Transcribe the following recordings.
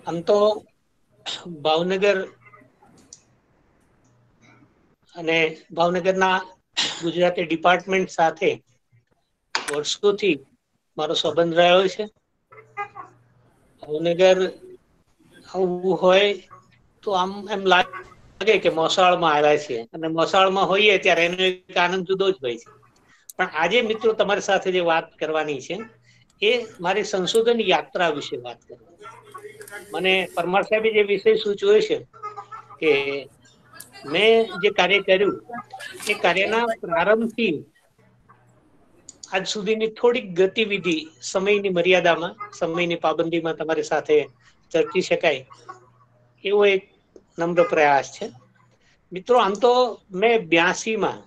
આમ તો ભાવનગર અને ભાવનગરના ગુજરાતી ડિપાર્ટમેન્ટ સાથે વર્ષોથી મારો સંબંધ રહ્યો છે. ભાવનગર આવવું હોય તો આમ એમ લાગે કે મોસાળમાં આવ્યા છે, અને મોસાળમાં હોઈએ ત્યારે એનો એક આનંદ જુદો જ હોય છે. પણ આજે મિત્રો તમારી સાથે જે વાત કરવાની છે એ મારી સંશોધન યાત્રા વિશે વાત કરવાની. મને પરમાર સાહેબે જે વિષય સૂચવ્યો છે કે મેં જે કાર્ય કર્યું એ કાર્યના પ્રારંભથી આજ સુધીની થોડીક ગતિવિધિ સમયની મર્યાદામાં, સમયની પાબંદીમાં તમારી સાથે ચર્ચી શકાય એવો એક નમ્ર પ્રયાસ છે. મિત્રો, આમ તો મેં 82માં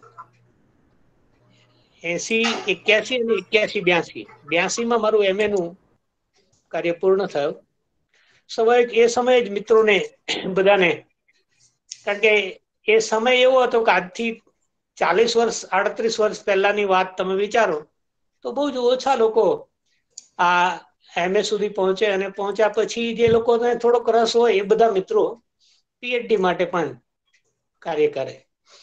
80, 81 અને 81, 82 માં મારું MA નું કાર્ય પૂર્ણ થયું. એ સમયે જ મિત્રોને બધાને, કારણ કે એ સમય એવો હતો કે આજથી 40 વર્ષ, 38 વર્ષ પહેલાની વાત તમે વિચારો તો બહુ જ ઓછા લોકો આ MA સુધી પહોંચે, અને પહોંચ્યા પછી જે લોકોને થોડોક રસ હોય એ બધા મિત્રો PhD માટે પણ કાર્ય કરે.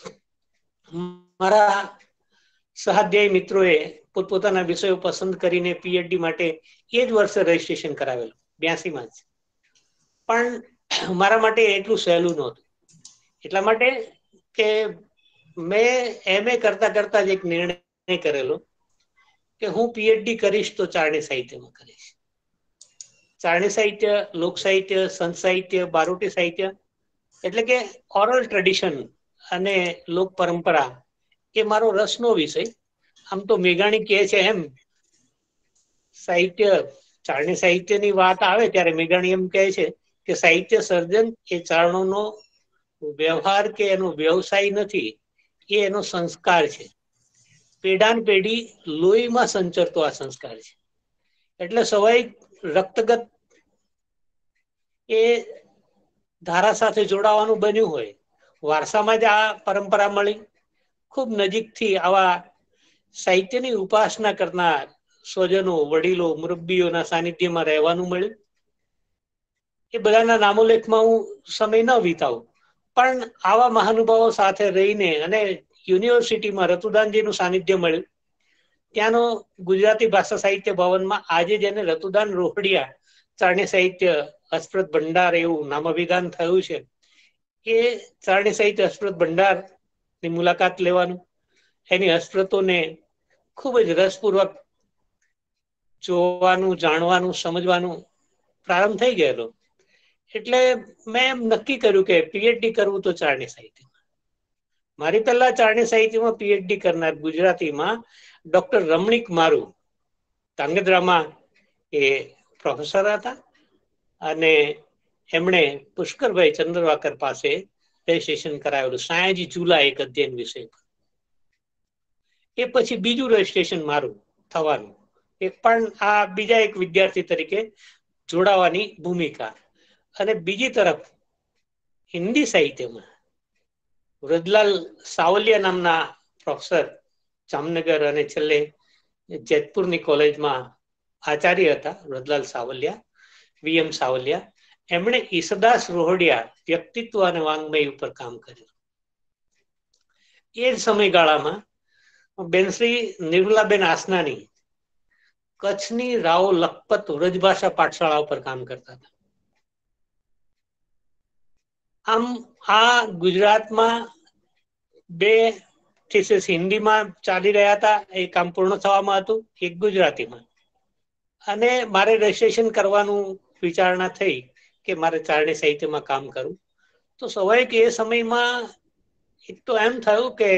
મારા સહાધ્યાયી મિત્રોએ પોતપોતાના વિષયો પસંદ કરીને PhD માટે એ જ વર્ષે રજીસ્ટ્રેશન કરાવેલું, 82માં જ. પણ મારા માટે એટલું સહેલું નહોતું, એટલા માટે કે મેં MA કરતા કરતા જ એક નિર્ણય કરેલો કે હું PhD કરીશ તો ચારણી સાહિત્યમાં કરીશ. ચારણી સાહિત્ય, લોક સાહિત્ય, સંત સાહિત્ય, બારોટી સાહિત્ય, એટલે કે ઓરલ ટ્રેડિશન અને લોક પરંપરા એ મારો રસનો વિષય. આમ તો મેઘાણી કહે છે એમ, સાહિત્ય, ચારણી સાહિત્યની વાત આવે ત્યારે મેઘાણી એમ કહે છે કે સાહિત્ય સર્જન એ ચારણોનો વ્યવહાર કે એનો વ્યવસાય નથી, એ એનો સંસ્કાર છે. પેઢાન પેઢી લોહીમાં સંચરતો આ સંસ્કાર છે. એટલે સ્વાભાવિક રક્તગત એ ધારા સાથે જોડાવાનું બન્યું હોય. વારસામાં જ આ પરંપરા મળી. ખૂબ નજીકથી આવા સાહિત્યની ઉપાસના કરનાર સ્વજનો, વડીલો, મુરબ્બીઓના સાનિધ્યમાં રહેવાનું મળ્યું. એ બધાના નામોલેખમાં હું સમય ન વિતાવું, પણ આવા મહાનુભાવો સાથે રહીને અને યુનિવર્સિટીમાં રતુદાનજીનું સાનિધ્ય મળ્યું. ત્યાંનો ગુજરાતી ભાષા સાહિત્ય ભવનમાં આજે જેને રતુદાન રોકડિયા ચારણી સાહિત્ય હસ્પ્રદ ભંડાર એવું નામાભિધાન થયું છે, એ ચારણી સાહિત્ય હસ્પ્રદ ભંડારની મુલાકાત લેવાનું, એની હસ્પ્રતોને ખૂબ જ રસપૂર્વક જોવાનું, જાણવાનું, સમજવાનું પ્રારંભ થઈ ગયેલો. એટલે મેં એમ નક્કી કર્યું કે PhD કરવું તો ચારણી સાહિત્યમાં. મારી પહેલા ચારણી સાહિત્યમાં PhD કરનાર ગુજરાતીમાં ડોક્ટર રમણીક મારુ, ધાંગધ્રામાં એ પ્રોફેસર હતા, અને એમણે પુષ્કરભાઈ ચંદ્રવાકર પાસે રજીસ્ટ્રેશન કરાવેલું સાયાજી ચૂલા એક અધ્યયન વિષય પર. એ પછી બીજું રજીસ્ટ્રેશન મારું થવાનું, એ પણ આ બીજા એક વિદ્યાર્થી તરીકે જોડાવાની ભૂમિકા. અને બીજી તરફ હિન્દી સાહિત્યમાં વૃદલાલ સાવલિયા નામના પ્રોફેસર, જામનગર અને છેલ્લે જેતપુરની કોલેજમાં આચાર્ય હતા, વૃદલાલ સાવલિયા, VM સાવલિયા. એમણે ઈસદાસ રોહડિયા વ્યક્તિત્વ અને વાંગ્મય ઉપર કામ કર્યું. એ જ સમયગાળામાં બેનશ્રી નિર્મલાબેન આસનાની કચ્છની રાવ લખપત વ્રજભાષા પાઠશાળા ઉપર કામ કરતા હતા. આમ આ ગુજરાતમાં 2 થીસીસ હિન્દીમાં ચાલી રહ્યા હતા, એ કામ પૂર્ણ થવામાં હતું, એક ગુજરાતીમાં. અને મારે રજીસ્ટ્રેશન કરવાનું વિચારણા થઈ કે મારે ચારણી સાહિત્યમાં કામ કરવું. તો સ્વાભાવિક એ સમયમાં એક તો એમ થયું કે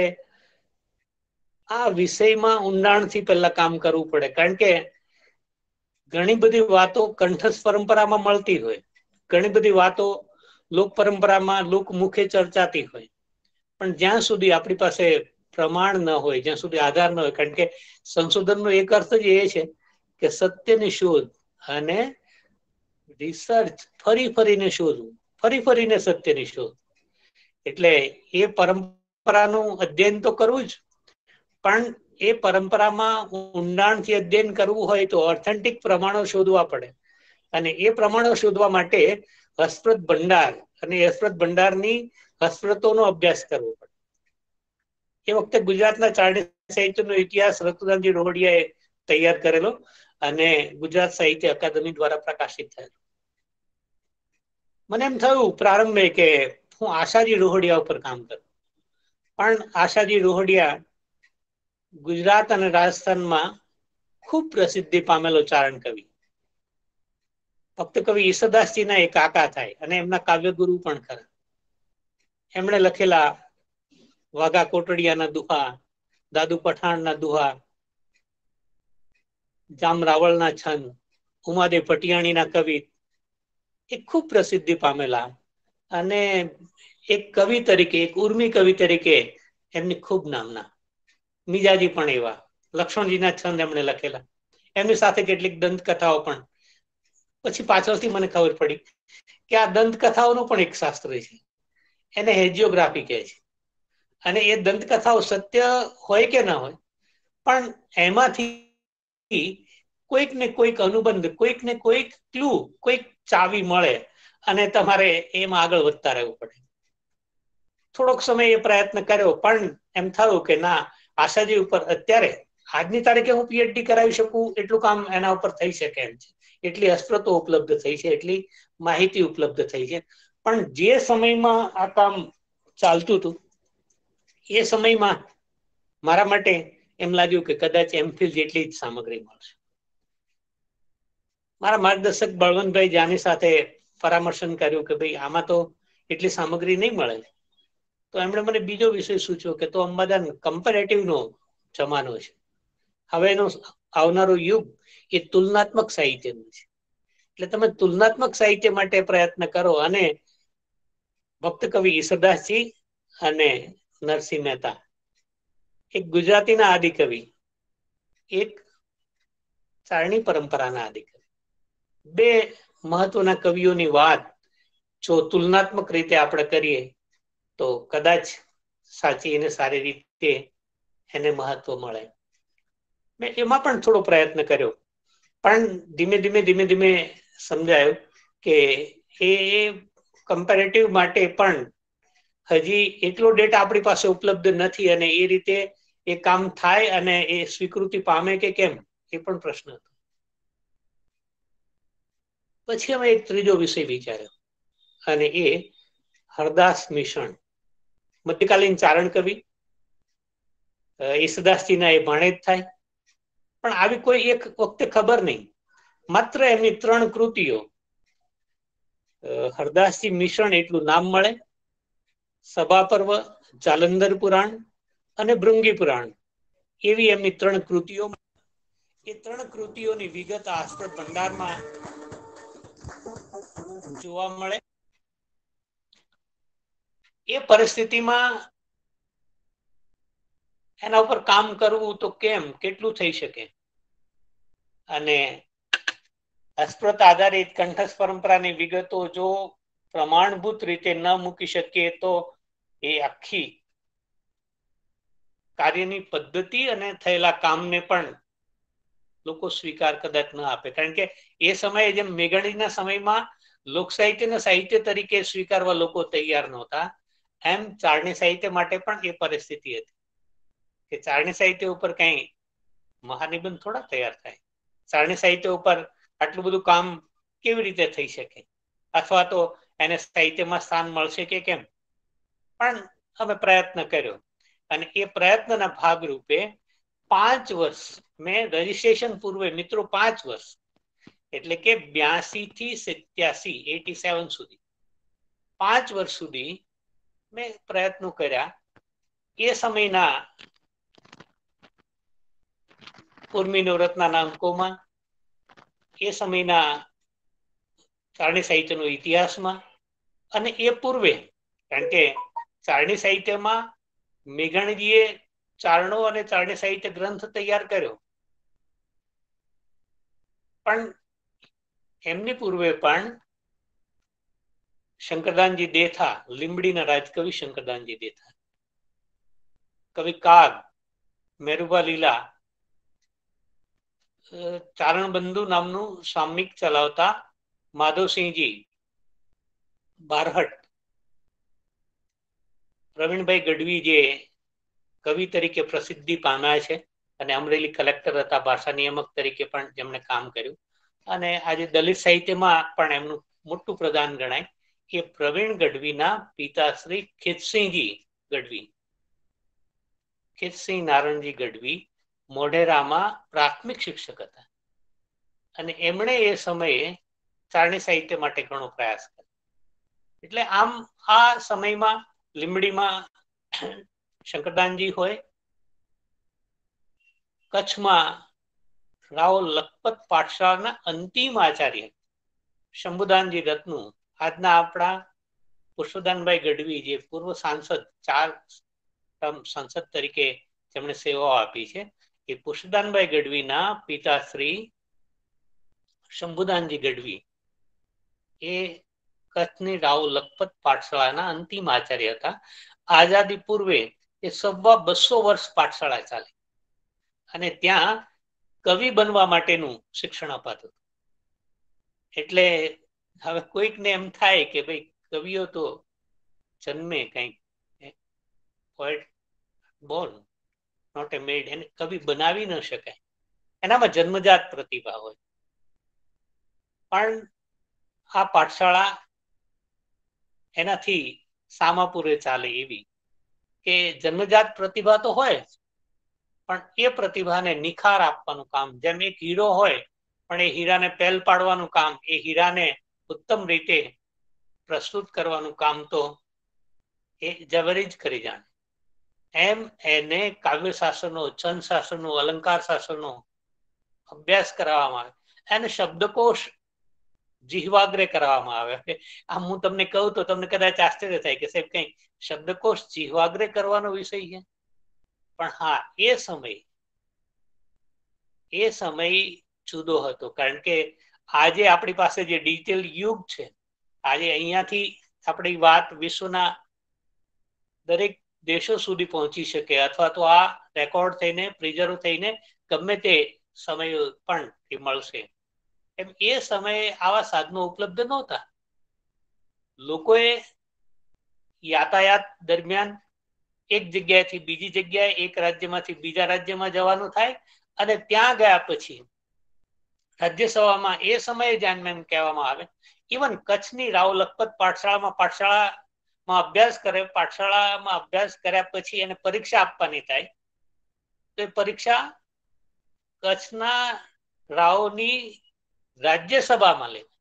આ વિષયમાં ઊંડાણથી પહેલા કામ કરવું પડે, કારણ કે ઘણી બધી વાતો કંઠસ્થ પરંપરામાં મળતી હોય, ઘણી બધી વાતો લોક પરંપરામાં લોકમુખે ચર્ચાતી હોય, પણ જ્યાં સુધી આપણી પાસે પ્રમાણ ન હોય, જ્યાં સુધી આધાર ન હોય, કારણ કે સંશોધનનો એક અર્થ જ એ છે કે સત્યની શોધ અને રિસર્ચ, ફરીને શોધવું, ફરીને સત્યની શોધ. એટલે એ પરંપરાનું અધ્યયન તો કરવું જ, પણ એ પરંપરામાં ઊંડાણથી અધ્યયન કરવું હોય તો ઓથેન્ટિક પ્રમાણો શોધવા પડે. અને એ પ્રમાણો શોધવા માટે હસ્પ્રદ ભંડાર અને હસ્પ્રદ ભંડારની હસ્પ્રતોનો અભ્યાસ કરવો પડે. એ વખતે ગુજરાતના ચારણી સાહિત્યનો ઇતિહાસ રતુદાનજી રોહડિયાએ તૈયાર કરેલો અને ગુજરાત સાહિત્ય અકાદમી દ્વારા પ્રકાશિત થયેલો. મને એમ થયું પ્રારંભે કે હું આશાજી રોહડિયા ઉપર કામ કરું, પણ આશાજી રોહડિયા ગુજરાત અને રાજસ્થાનમાં ખૂબ પ્રસિદ્ધિ પામેલો ચારણ કવિ. ફક્ત કવિ ઈસદાસજીના એ કાકા થાય અને એમના કાવ્યગુરુ પણ ખરા. એમણે લખેલા વાઘા કોટડિયાના દુહા, દાદુ પઠાણના દુહા, જામ રાવળના છંદ, ઉમાદેવ પટિયાણીના કવિ એ ખૂબ પ્રસિદ્ધિ પામેલા અને એક કવિ તરીકે, એક ઉર્મી કવિ તરીકે એમની ખૂબ નામના. મિજાજી પણ એવા, લક્ષ્મણજીના છંદ એમણે લખેલા. એમની સાથે કેટલીક દંતકથાઓ પણ. પછી પાછળથી મને ખબર પડી કે આ દંતકથાઓનું પણ એક શાસ્ત્ર છે, એને હેજિયોગ્રાફી કહે છે. અને એ દંતકથાઓ સત્ય હોય કે ના હોય, પણ એમાંથી કોઈક ને કોઈક અનુબંધ, કોઈક ને કોઈક ક્લુ, કોઈક ચાવી મળે અને તમારે એમાં આગળ વધતા રહેવું પડે. થોડોક સમય એ પ્રયત્ન કર્યો, પણ એમ થયું કે ના, આશાજી ઉપર અત્યારે આજની તારીખે હું પીએચડી કરાવી શકું એટલું કામ એના ઉપર થઈ શકે એમ છે. એટલી હસ્ત્રતો ઉપલબ્ધ થઈ છે, એટલી માહિતી ઉપલબ્ધ થઈ છે. પણ જે સમયમાં આ કામ ચાલતું હતું એ સમયમાં મારા માટે એમ લાગ્યું કે કદાચ એમફિલ જેટલી જ સામગ્રી મળશે. મારા માર્ગદર્શક બળવંતભાઈ જાની સાથે પરામર્શન કર્યું કે ભાઈ આમાં તો એટલી સામગ્રી નહીં મળે. તો એમણે મને બીજો વિષય સૂચ્યો કે તો અંબાદાન કમ્પેરેટિવનો જમાનો છે. હવેનો આવનારો યુગ એ તુલનાત્મક સાહિત્યનું છે. એટલે તમે તુલનાત્મક સાહિત્ય માટે પ્રયત્ન કરો અને ભક્ત કવિ ઈસરદાસજી અને નરસિંહ મહેતા, એક ગુજરાતીના આદિકવિ, એક ચારણી પરંપરાના આદિકવિ, બે મહત્વના કવિઓની વાત જો તુલનાત્મક રીતે આપણે કરીએ તો કદાચ સાચી અને સારી રીતે એને મહત્વ મળે. મેં એમાં પણ થોડો પ્રયત્ન કર્યો, પણ ધીમે ધીમે સમજાયું કે એ કમ્પેરેટિવ માટે પણ હજી એટલો ડેટા આપણી પાસે ઉપલબ્ધ નથી અને એ રીતે એ કામ થાય અને એ સ્વીકૃતિ પામે કે કેમ એ પણ પ્રશ્ન હતો. પછી અમે એક ત્રીજો વિષય વિચાર્યો અને એ હરદાસ મિશ્રણ, મધ્યકાલીન ચારણ કવિ, ઈસદાસજીના એ ભાણેજ થાય. પણ આવી કોઈ એક વખતે ખબર નહીં, માત્ર એમની 3 કૃતિઓ, હરદાસજી મિશ્રણ એટલું નામ મળે, સભા પર્વ, જાલંધર પુરાણ અને ભૃંગી પુરાણ એવી એમની 3 કૃતિઓ. એ 3 કૃતિઓની વિગત હસ્પ્રદ ભંડારમાં જોવા મળે. એ પરિસ્થિતિમાં એના ઉપર કામ કરવું તો કેમ, કેટલું થઈ શકે. અને હસ્પ્રત આધારિત કંઠસ્થ પરંપરાની વિગતો જો પ્રમાણભૂત રીતે ન મૂકી શકીએ તો એ આખી કાર્યની પદ્ધતિ અને થયેલા કામને પણ લોકો સ્વીકાર કદાચ ન આપે. કારણ કે એ સમયે જેમ મેઘાણીના સમયમાં લોક સાહિત્યને સાહિત્ય તરીકે સ્વીકારવા લોકો તૈયાર નહોતા, એમ ચારણી સાહિત્ય માટે પણ એ પરિસ્થિતિ હતી કે ચારણી સાહિત્ય ઉપર કઈ મહાનિબંધ થોડા તૈયાર થાય. ચારણી સાહિત્ય ઉપર આટલું બધું કામ કેવી રીતે થઈ શકે, અથવા તો એને સાહિત્યમાં સ્થાન મળશે કે કેમ. પણ અમે પ્રયત્ન કર્યો અને એ પ્રયત્નના ભાગરૂપે 5 વર્ષ મેં રજીસ્ટ્રેશન પૂર્વે, મિત્રો 5 વર્ષ એટલે કે 82 થી 87, 87 સુધી 5 વર્ષ સુધી મેં પ્રયત્નો કર્યા. એ સમયના ઉર્મી નવરત્નના અંકોમાં, એ સમયના ચારણી સાહિત્યનો ઇતિહાસમાં અને એ પૂર્વે, કારણ કે ચારણી સાહિત્યમાં મેઘાણીજીએ ચારણો અને ચારણી સાહિત્ય ગ્રંથ તૈયાર કર્યો, પણ એમની પૂર્વે પણ શંકરદાનજી દેથા, લીંબડીના રાજકવિ શંકરદાનજી દેથા, કવિ કાગ, મેરુભા લીલા, ચારણ બંધુ નામનું સામયિક ચલાવતા માધવસિંહજી બારહટ, પ્રવીણભાઈ ગઢવી જે કવિ તરીકે પ્રસિદ્ધિ પામ્યા છે અને અમરેલી કલેક્ટર હતા, ભાષા નિયામક તરીકે પણ જેમણે કામ કર્યું, અને આજે દલિત સાહિત્યમાં પણ એમનું મોટું પ્રદાન ગણાય કે પ્રવીણ ગઢવીના પિતાશ્રી ખેતસિંહજી ગઢવી, ખેતસિંહ નારણજી ગઢવી મોઢેરામાં પ્રાથમિક શિક્ષક હતા અને એમણે એ સમયે ચારણી સાહિત્ય માટે ઘણો પ્રયાસ કર્યો. એટલે આમ આ સમયમાં લીંબડીમાં શંકરદાનજી હોય, કચ્છમાં રાવ લખપત પાઠશાળાના અંતિમ આચાર્ય શંભુદાનજી રત્નુ, આજના આપણા પુષ્પદાનભાઈ ગઢવી જે પૂર્વ સાંસદ, 4 ટર્મ સંસદ તરીકે જેમણે સેવાઓ આપી છે, એ પુષ્પદાનભાઈ ગઢવીના પિતાશ્રી શંભુદાનજી ગઢવી એ કચ્છની રાવ લખપત પાઠશાળાના અંતિમ આચાર્ય હતા. આઝાદી પૂર્વે એ 250 વર્ષ પાઠશાળા ચાલી અને ત્યાં કવિ બનવા માટેનું શિક્ષણ અપાતું. એટલે હવે કોઈકને એમ થાય કે ભાઈ કવિઓ તો જન્મે કંઈક, poet born not a made, એને કવિ બનાવી ન શકાય, એનામાં જન્મજાત પ્રતિભા હોય. પણ આ પાઠશાળા એનાથી સામાપુરે ચાલે એવી કે જન્મજાત પ્રતિભા તો હોય પણ એ પ્રતિભાને નિખાર આપવાનું કામ, જેમ એક હીરો હોય પણ એ હીરાને પહેલ પાડવાનું કામ, એ હીરાને ઉત્તમ રીતે પ્રસ્તુત કરવાનું કામ તો એ જવરી જ કરી જાણે, એમ એને કાવ્ય શાસ્ત્રનો, છંદ શાસ્ત્રનો, અલંકાર શાસ્ત્રનો અભ્યાસ કરવામાં આવે, એને શબ્દકોશ જીહવાગ્રે કરવામાં આવે. આમ હું તમને કહું તો તમને કદાચ આશ્ચર્ય થાય કે સાહેબ કઈ શબ્દકોશ જીહવાગ્રે કરવાનો વિષય છે, પણ હા એ સમય જુદો હતો. કારણ કે આજે આપણી પાસે જે ડિજિટલ યુગ છે, આજે અહીંયાથી આપણી વાત વિશ્વના દરેક દેશો સુધી પહોંચી શકે, અથવા તો આ રેકોર્ડ થઈને પ્રિઝર્વ થઈને ગમે તે સમય પણ મળશે. એમ એ સમયે આવા સાધનો ઉપલબ્ધ નહોતા. લોકોએ યાતાયાત દરમિયાન એક જગ્યાએથી બીજી જગ્યાએ, એક રાજ્યમાંથી બીજા રાજ્યમાં જવાનું થાય અને ત્યાં ગયા પછી રાજ્યસભામાં એ સમયે ધ્યાનમાં એમ કહેવામાં આવે, ઇવન કચ્છની રાવ લખપત પાઠશાળામાં અભ્યાસ કર્યા પછી એને પરીક્ષા આપવાની થાય તો એ પરીક્ષા કચ્છના રાવની રાજ્યસભામાં લે.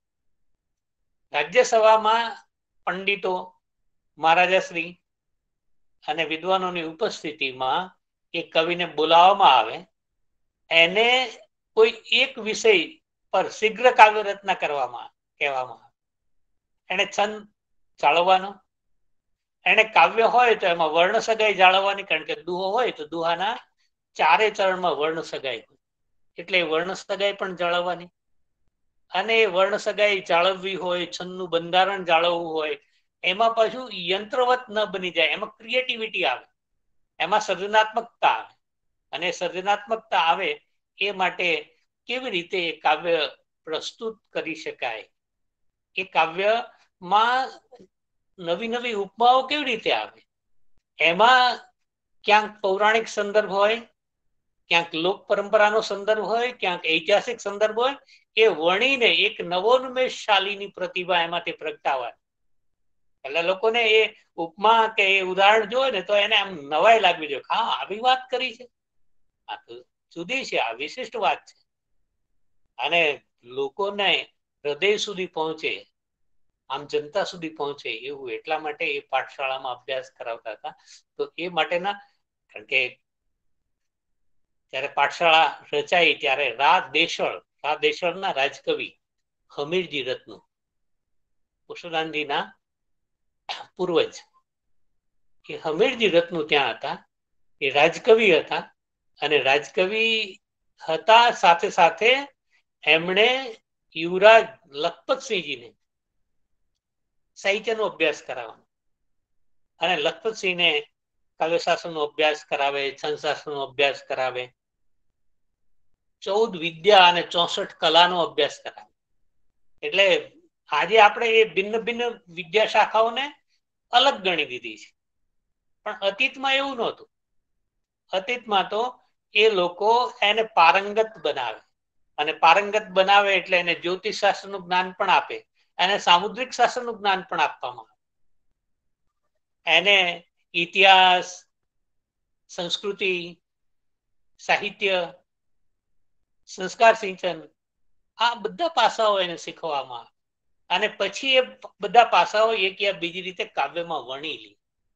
રાજ્યસભામાં પંડિતો, મહારાજાશ્રી અને વિદ્વાનોની ઉપસ્થિતિમાં એ કવિને બોલાવવામાં આવે, એને કોઈ એક વિષય પર શીઘ્ર કાવ્ય રચના કહેવામાં આવે. એને છંદ જાળવવાનો, એને કાવ્ય હોય તો એમાં વર્ણ સગાઈ જાળવવાની, કારણ કે દુહો હોય તો દુહાના 4 ચરણમાં વર્ણ સગાઈ હોય, એટલે વર્ણ સગાઈ પણ જાળવવાની. અને વર્ણ સગાઈ જાળવવી હોય, છંદનું બંધારણ જાળવવું હોય, એમાં પાછું યંત્રવત ન બની જાય, એમાં ક્રિએટિવિટી આવે, એમાં સર્જનાત્મકતા આવે, અને સર્જનાત્મકતા આવે એ માટે કેવી રીતે કાવ્ય પ્રસ્તુત કરી શકાય, એ કાવ્યમાં નવી નવી ઉપમાઓ કેવી રીતે આવે, એમાં ક્યાંક પૌરાણિક સંદર્ભ હોય, ક્યાંક લોક પરંપરાનો સંદર્ભ હોય, ક્યાંક ઐતિહાસિક સંદર્ભ હોય, એ વણીને એક નવોન્મેષશાલીની પ્રતિભા એમાંથી પ્રગટાવાય. એટલે લોકોને એ ઉપમા કે એ ઉદાહરણ જોવે ને તો એને આમ નવાઈ લાગવી જોઈએ, હા આવી વાત કરી છે, આ તો જુદી છે, આ વિશિષ્ટ વાત છે, અને લોકોને હૃદય સુધી પહોંચે, આમ જનતા સુધી પહોંચે એવું એટલા માટે એ પાઠશાળામાં અભ્યાસ કરાવતા હતા. તો એ માટેના, કારણ કે જ્યારે પાઠશાળા રચાઈ ત્યારે રા દેશળના રાજકવિ હમીરજી રત્નુ, પુષ્પદાનજીના પૂર્વજ, એ હમીરજી રત્નુ ત્યાં હતા, એ રાજકવિ હતા, અને રાજકવિ હતા સાથે સાથે એમણે યુવરાજ લખપતસિંહજીને સાહિત્યનો અભ્યાસ કરાવવાનો, અને લખપતસિંહને કાવ્યશાસ્ત્રનો અભ્યાસ કરાવે, છંદશાસ્ત્રનો અભ્યાસ કરાવે, 14 વિદ્યા અને 64 કલાનો અભ્યાસ કરાવે. એટલે આજે આપણે એ ભિન્ન ભિન્ન વિદ્યા શાખાઓને અલગ ગણી દીધી છે, પણ અતીતમાં એવું નહોતું. અતીતમાં તો એ લોકો એને પારંગત બનાવે, અને પારંગત બનાવે એટલે એને જ્યોતિષ શાસ્ત્રનું જ્ઞાન પણ આપે, એને સામુદ્રિક શાસ્ત્રનું જ્ઞાન પણ આપવામાં આવે, એને ઇતિહાસ, સંસ્કૃતિ, સાહિત્ય, સંસ્કાર સિંચન, આ બધા પાસાઓ એને શીખવામાં આવે, અને પછી એ બધા પાસાઓ એક યા બીજી રીતે કાવ્યમાં વણી લે.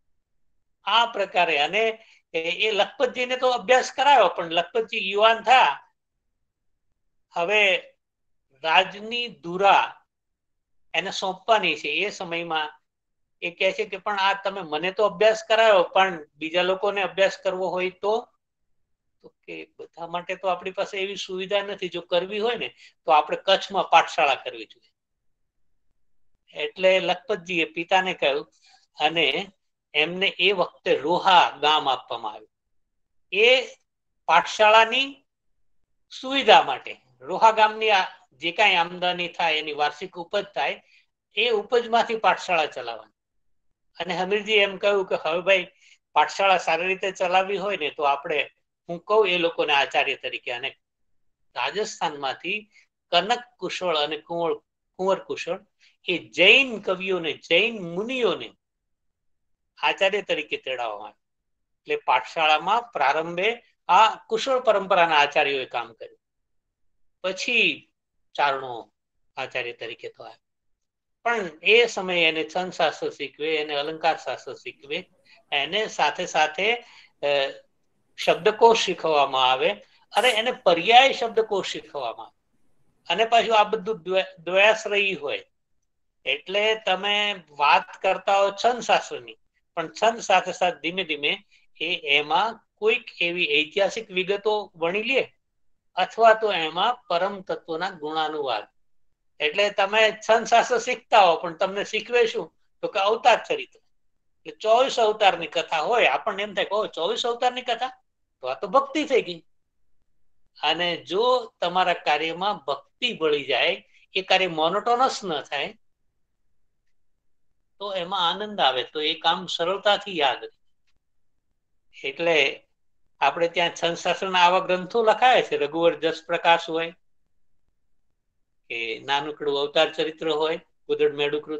આ પ્રકારે. અને એ લખપતજીને તો અભ્યાસ કરાયો, પણ લખપતજી યુવાન થયા, હવે રાજની ધુરા એને સોંપવાની છે. એ સમયમાં એ કહે છે કે પણ આ તમે મને તો અભ્યાસ કરાયો, પણ બીજા લોકોને અભ્યાસ કરવો હોય તો કે બધા માટે તો આપણી પાસે એવી સુવિધા નથી. જો કરવી હોય ને તો આપણે કચ્છમાં પાઠશાળા કરવી જોઈએ. એટલે લખપતજીએ પિતાને કહ્યું, અને એમને એ વખતે રોહા ગામ આપવામાં આવ્યું. એ પાઠશાળાની સુવિધા માટે રોહા ગામની જે કાંઈ આમદની થાય, એની વાર્ષિક ઉપજ થાય, એ ઉપજમાંથી પાઠશાળા ચલાવવાની. અને હમીરજી એમ કહ્યું કે હવે ભાઈ પાઠશાળા સારી રીતે ચલાવવી હોય ને તો આપણે, હું કહું એ લોકોને આચાર્ય તરીકે. અને રાજસ્થાનમાંથી કનક કુશળ અને કુંવર કુશળ એ જૈન કવિઓને, જૈન મુનિઓને આચાર્ય તરીકે તેડાવવામાં. એટલે પાઠશાળામાં પ્રારંભે આ કુશળ પરંપરાના આચાર્યોએ કામ કર્યું. પછી ચારણો આચાર્ય તરીકે તો આવ્યા. પણ એ સમયે એને છંદ શાસ્ત્ર શીખવે, એને અલંકાર શાસ્ત્ર શીખવે, એને સાથે સાથે શબ્દકોશ શીખવવામાં આવે, અને એને પર્યાય શબ્દકોશ શીખવવામાં આવે. અને પાછું આ બધું દ્વયાશ્રયી હોય. એટલે તમે વાત કરતા હો છંદ શાસ્ત્રની, પણ છંદ સાથે સાથે ધીમે ધીમે એમાં કોઈક એવી ઐતિહાસિક વિગતો વણી લે, અથવા તો એમાં પરમ તત્વના ગુણાનુવાદ. એટલે તમે છંદ શાસ્ત્ર શીખતા હો, પણ તમને શીખવે શું? તો કે અવતાર ચરિત્ર. એટલે 24 અવતારની કથા હોય. આપણને એમ થાય કે 24 અવતારની કથા, તો આ તો ભક્તિ થઈ ગઈ. અને જો તમારા કાર્યમાં ભક્તિ ભળી જાય, એ કાર્ય મોનોટોનસ ન થાય, તો એમાં આનંદ આવે, તો એ કામ સરળતાથી યાદ રહે. એટલે આપણે ત્યાં છંદ શાસ્ત્રના આવા ગ્રંથો લખાય છે. રઘુવર જસ પ્રકાશ હોય, કે નાનકડું અવતાર ચરિત્ર હોય, ગુદડ મેળુકૃત.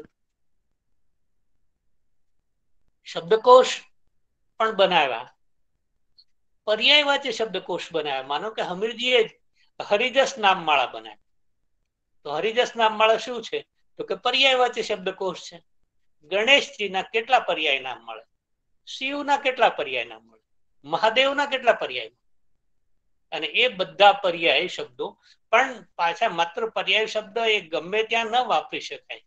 શબ્દકોશ પણ બનાવ્યા, પર્યાયવાચી શબ્દકોશ બનાવ્યા. માનો કે હમીરજીએ હરિજસ નામમાળા બનાવી. તો હરિજસ નામમાળા શું છે? તો કે પર્યાયવાચી શબ્દકોશ છે. ગણેશજીના કેટલા પર્યાય નામ મળે, શિવના કેટલા પર્યાય નામ મળે, મહાદેવના કેટલા પર્યાય, અને એ બધા પર્યાય શબ્દો. પણ પાછા માત્ર પર્યાય શબ્દ એ ગમે ત્યાં ન વાપરી શકાય.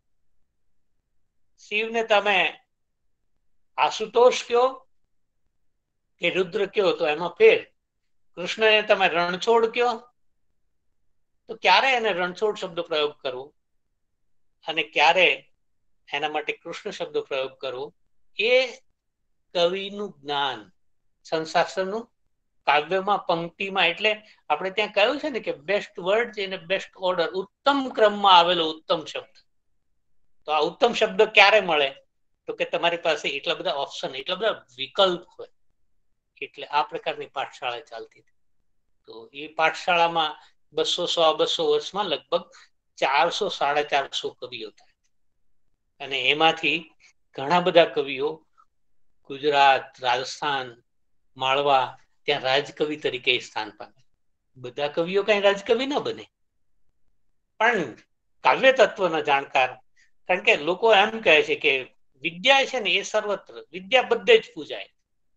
શિવને તમે આશુતોષ કયો કે રુદ્ર કયો તો એમાં ફેર. કૃષ્ણને તમે રણછોડ કયો તો ક્યારે એને રણછોડ શબ્દ પ્રયોગ કરવો, અને ક્યારે એના માટે કૃષ્ણ શબ્દ પ્રયોગ કરવો, એ કવિનું જ્ઞાન, સંશાસ્ત્રનું કાવ્યમાં પંક્તિમાં. એટલે આપણે ત્યાં કહ્યું છે ને કે બેસ્ટ વર્ડ અને બેસ્ટ ઓર્ડર, ઉત્તમ ક્રમમાં આવેલો ઉત્તમ શબ્દ. તો આ ઉત્તમ શબ્દ ક્યારે મળે? તો કે તમારી પાસે એટલા બધા ઓપ્શન, એટલા બધા વિકલ્પ હોય. એટલે આ પ્રકારની પાઠશાળા ચાલતી હતી. તો એ પાઠશાળામાં 200 વર્ષમાં લગભગ 400-450 કવિઓ થાય. અને એમાંથી ઘણા બધા કવિઓ ગુજરાત, રાજસ્થાન, માળવા ત્યાં રાજકવિ તરીકે સ્થાન પામે. બધા કવિઓ કઈ રાજકવિ ન બને, પણ કાવ્ય તત્વના જાણકાર. કારણ કે લોકો એમ કહે છે કે વિદ્યા છે ને એ સર્વત્ર, વિદ્યા બધે જ પૂજાય.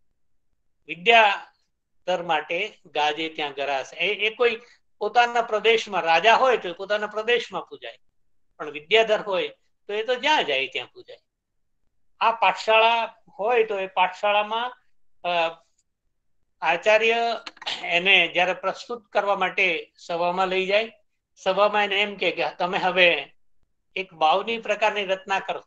વિદ્યાધર માટે ગાજે ત્યાં ગરાશે. એ કોઈ પોતાના પ્રદેશમાં રાજા હોય તો પોતાના પ્રદેશમાં પૂજાય, પણ વિદ્યાધર હોય તો એ તો જ્યાં જાય ત્યાં પૂજાય. આ પાઠશાળા હોય તો એ પાઠશાળામાં આચાર્ય એને જ્યારે પ્રસ્તુત કરવા માટે સભામાં લઈ જાય, સભામાં એને એમ કે તમે હવે એક બાવની પ્રકારની રચના કરો.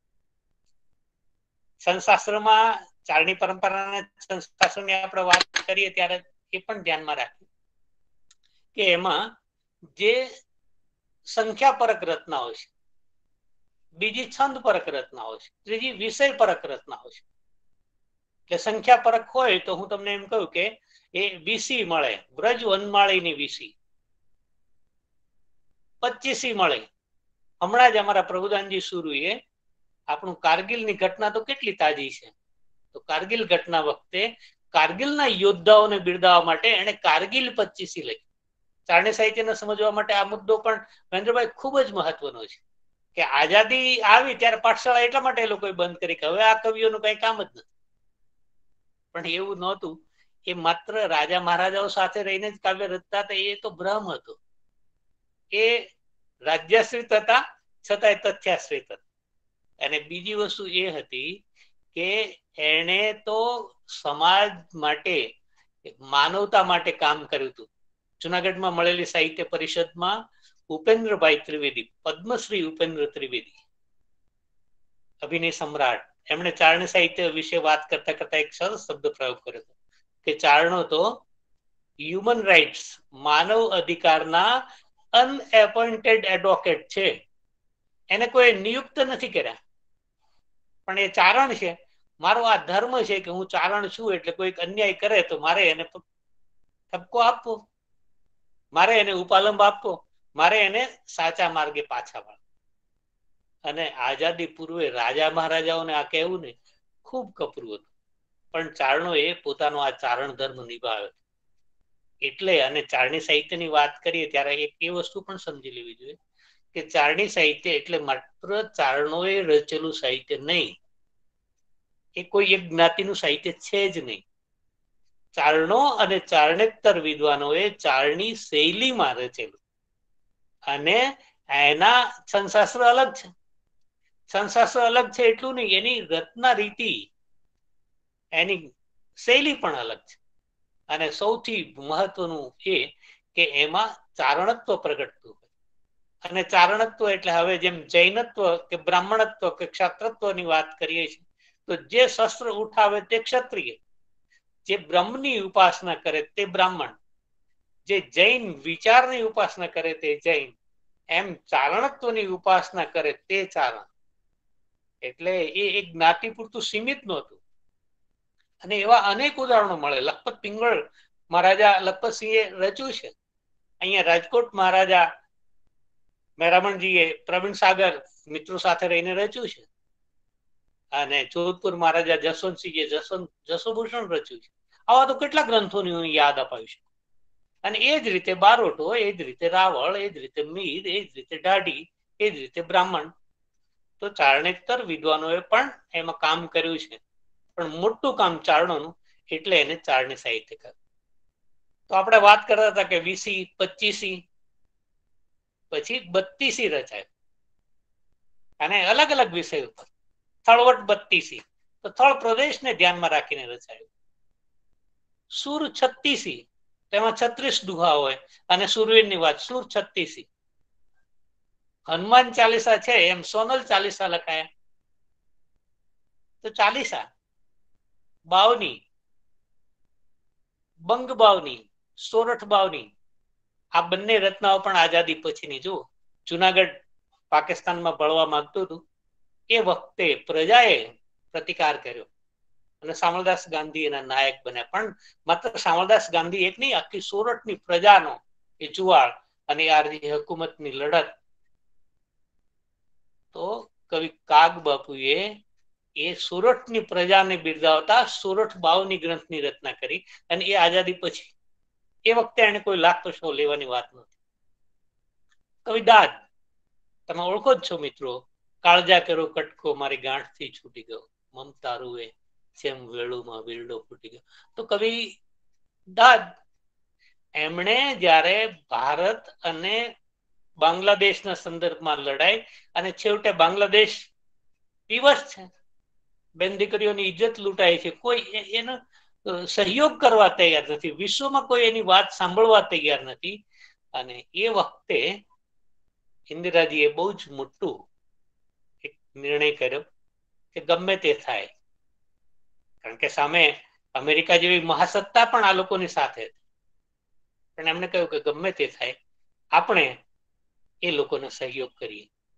સંશાસ્ત્રમાં ચારણી પરંપરાના સંશાસ્ત્રની આપણે વાત કરીએ ત્યારે એ પણ ધ્યાનમાં રાખીએ કે એમાં જે સંખ્યાપરક રચનાઓ છે, બીજી છંદ પરક રચનાઓ છે, ત્રીજી વિષય પરક રચનાઓ છે. એટલે સંખ્યા પરક હોય તો હું તમને એમ કહું કે એ વીસી મળે, બ્રજ વનમાળીની વીસી. 25 મળે. હમણાં જ અમારા પ્રભુદાનજી સુરુએ આપણું કારગિલની ઘટના તો કેટલી તાજી છે, તો કારગિલ ઘટના વખતે કારગિલના યોદ્ધાઓને બિરદાવવા માટે એને કારગિલ 25 લખી. ચારણી સાહિત્યને સમજવા માટે આ મુદ્દો પણ મહેન્દ્રભાઈ ખૂબ જ મહત્વનો છે કે આઝાદી આવી ત્યારે પાઠશાળા એટલા માટે એ લોકોએ બંધ કરી કે હવે આ કવિઓનું કઈ કામ જ નથી. પણ એવું નહોતું. એ માત્ર રાજા મહારાજાઓ સાથે રહીને જ કાવ્ય રચતા હતા, એ તો ભ્રમ હતો. એ રાજ્યાશ્રિત હતા છતાંય તથ્યાશ્રિત હતા. અને બીજી વસ્તુ એ હતી કે એને તો સમાજ માટે, માનવતા માટે કામ કર્યું હતું. જુનાગઢમાં મળેલી સાહિત્ય પરિષદમાં ઉપેન્દ્રભાઈ ત્રિવેદી, પદ્મશ્રી ઉપેન્દ્ર ત્રિવેદી, અભિનય સમ્રાટ, એમણે ચારણી સાહિત્ય વિશે વાત કરતા કરતા એક સરસ શબ્દ પ્રયોગ કર્યો હતો કે ચારણો તો હ્યુમન રાઇટ્સ, માનવ અધિકારના અનએપોઇન્ટેડ એડવોકેટ છે. એને કોઈ નિયુક્ત નથી કર્યા, પણ એ ચારણ છે. મારો આ ધર્મ છે કે હું ચારણ છું, એટલે કોઈક અન્યાય કરે તો મારે એને ઠપકો આપવો, મારે એને ઉપાલંબ આપવો, મારે એને સાચા માર્ગે પાછા વાળવા. અને આઝાદી પૂર્વે રાજા મહારાજાઓને આ કહેવું ને ખૂબ કપરું હતું, પણ ચારણોએ પોતાનો આ ચારણ ધર્મ નિભાવ્યો. એટલે અને ચારણી સાહિત્યની વાત કરીએ ત્યારે એક એ વસ્તુ પણ સમજી લેવી જોઈએ કે ચારણી સાહિત્ય એટલે માત્ર ચારણોએ રચેલું સાહિત્ય નહીં, એ કોઈ એક જ્ઞાતિનું સાહિત્ય છે જ નહીં. ચારણો અને ચારણેતર વિદ્વાનોએ ચારણી શૈલીમાં રચેલું, અને એના સંશાસ્ત્ર અલગ છે. સંશાસ્ત્ર અલગ છે એટલું નહીં, એની રચના રીતિ, એની શૈલી પણ અલગ છે. અને સૌથી મહત્વનું એ કે એમાં ચારણત્વ પ્રગટતું હોય. અને ચારણત્વ એટલે હવે જેમ જૈનત્વ કે બ્રાહ્મણત્વ કે ક્ષત્રત્વની વાત કરીએ છીએ, તો જે શસ્ત્ર ઉઠાવે તે ક્ષત્રિય, જે બ્રહ્મની ઉપાસના કરે તે બ્રાહ્મણ, જે જૈન વિચારની ઉપાસના કરે તે જૈન, એમ ચારણત્વની ઉપાસના કરે તે ચારણ. એટલે એ એક જ્ઞાતિ પૂરતું સીમિત નહોતું. અને એવા અનેક ઉદાહરણો મળે. લખપત પિંગળ મહારાજા લખપતસિંહે રચ્યું છે. અહીંયા રાજકોટ મહારાજા મેરામણજીએ પ્રવીણ સાગર મિત્રો સાથે રહીને રચ્યું છે. અને જોધપુર મહારાજા જસવંતસિંહે જસોભૂષણ રચ્યું છે. આવા તો કેટલા ગ્રંથોની હું યાદ અપાવી છું. અને એ જ રીતે બારોટો, એ જ રીતે રાવળ, એ જ રીતે મીર, એ જ રીતે ઢાઢી, એ જ રીતે બ્રાહ્મણ. તો ચારણેતર વિદ્વાનોએ પણ એમાં કામ કર્યું છે, પણ મોટું કામ ચારણોનું, એટલે એને ચારણી સાહિત્ય કહ્યું. તો આપણે વાત કરતા હતા કે 20, 25, પછી 32 રચાય, અને અલગ અલગ વિષય ઉપર. થળવટ 32, તો થળ પ્રદેશને ધ્યાનમાં રાખીને રચાયું. સુર 36, તેમાં 36 દુહા હોય અને સુરવીરની વાત, સુર 36. હનુમાન ચાલીસા છે એમ સોનલ ચાલીસા લખાયા, તો ચાલીસા. બાવની, બંગ બાવની, સોરઠ બાવની, આ બંને રચનાઓ પણ આઝાદી પછીની. જુઓ, જુનાગઢ પાકિસ્તાનમાં ભળવા માંગતું હતું, એ વખતે પ્રજાએ પ્રતિકાર કર્યો અને શામળદાસ ગાંધી એના નાયક બન્યા. પણ માત્ર શામળદાસ ગાંધી એક નહીં, આખી સોરઠની પ્રજાનો એ જુવાળ અને આરજી હુકુમતની લડત. તો કવિ કાગ બાપુએ એ સોરઠની પ્રજાને બિરદાવતા સોરઠ બાવની ગ્રંથની રચના કરી, અને એ આઝાદી પછી. એ વખતે એને કોઈ લાખ પૈસો લેવાની વાત નથી. કવિ દાદ, તમે ઓળખો જ છો મિત્રો. કાળજા કરો કટકો મારી ગાંઠથી છૂટી ગયો, મમતા રૂએ જેમ વેળુમાં વેરડો ફૂટી ગયો. તો કવિ દાદ, એમણે જ્યારે ભારત અને બાંગ્લાદેશના સંદર્ભમાં લડાઈ, અને છેવટે બાંગ્લાદેશ દિવસ છે, બેન દીકરીઓની ઇજ્જત લૂંટાય છે, કોઈ એનો સહયોગ કરવા તૈયાર નથી, વિશ્વમાં કોઈ એની વાત સાંભળવા તૈયાર નથી. અને એ વખતે ઇન્દિરાજીએ બહુ જ મોટું એક નિર્ણય કર્યો કે ગમે તે થાય, કારણ કે સામે અમેરિકા જેવી મહાસત્તા પણ આ લોકોની સાથે હતી. પણ એમણે કહ્યું કે ગમે તે થાય, આપણે એ લોકોને સહયોગ કરીએ.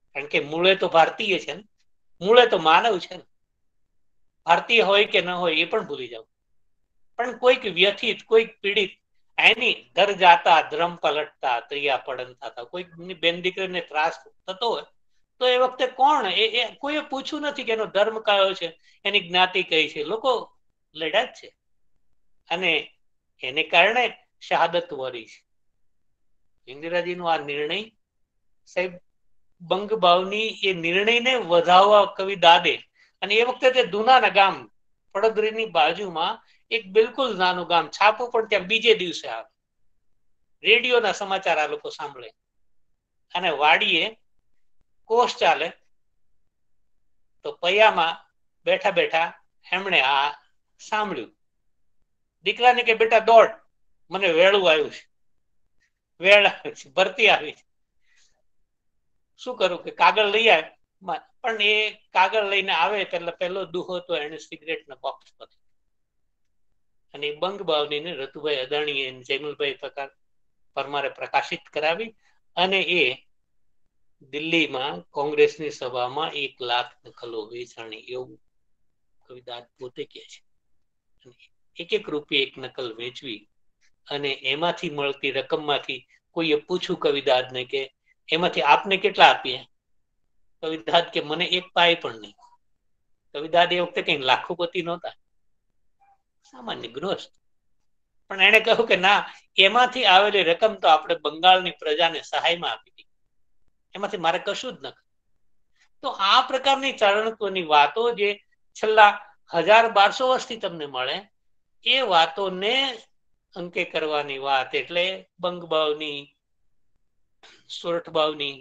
કારણ કે મૂળે તો ભારતીય છે ને, મૂળે તો માનવ છે ને, ભારતીય હોય કે ન હોય એ પણ ભૂલી જાવ. પણ કોઈક વ્યથિત, કોઈક પીડિત, એની ઘર જાતા ધ્રમ પલટતા ત્રિયા પડન થતા, કોઈક બેન દીકરીને ત્રાસ થતો હોય તો એ વખતે કોણ એ કોઈએ પૂછ્યું નથી કે એનો ધર્મ કયો છે, એની જ્ઞાતિ કઈ છે. લોકો લડ્યા જ છે અને એને કારણે શહાદત વરી છે. ઇન્દિરાજીનો આ નિર્ણય સાહેબ બંગભાવની એ નિર્ણયને વધાવવા કવિ દાદે, અને એ વખતે તે દુનાના ગામ પડદરીની બાજુમાં એક બિલકુલ નાનું ગામ, છાપું પણ ત્યાં બીજે દિવસે આવે, રેડિયોના સમાચાર આ લોકો સાંભળે અને વાડીએ કોષ ચાલે તો પૈયામાં બેઠા બેઠા એમણે આ સાંભળ્યું. દીકરાને કે બેટા દોડ, મને વેળું આવ્યું છે, વેળ ભરતી આવી છે. શું કરું કે કાગળ લઈ આવે, પણ એ કાગળ લઈને આવે એટલે પહેલો દુહો તો એને સિગરેટના બોક્સ પર, અને બંગબાવનીને રતુભાઈ અદાણીએ જયમલભાઈ પરમારે પ્રકાશિત કરાવી અને એ દિલ્હીમાં કોંગ્રેસની સભામાં 1 લાખ નકલો વેચાણી, એવું કવિદાદ પોતે કહે છે. એક એક રૂપિયા એક નકલ વેચવી અને એમાંથી મળતી રકમમાંથી કોઈએ પૂછ્યું કવિદાદને કે એમાંથી આપને કેટલા આપીએ? કવિદાદ કે મને 1 પાઈ પણ નહીં. કવિદાદ એ વખતે કઈ લાખોપતિ નહોતા, સામાન્ય ગૃહસ્થ. પણ એને કહ્યું કે ના, એમાંથી આવેલી રકમ તો આપણે બંગાળની પ્રજાને સહાયમાં આપી દીધી, એમાંથી મારે કશું જ નથી. તો આ પ્રકારની ચાણક્યની વાતો જે છેલ્લા 1000-1200 વર્ષથી તમને મળે, એ વાતોને અંકે કરવાની વાત એટલે બંગબાવની, સોરઠબાવની.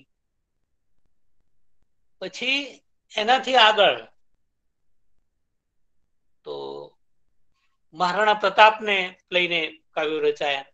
પછી એનાથી આગળ તો મહારાણા પ્રતાપને લઈને કાવ્યો રચાયા.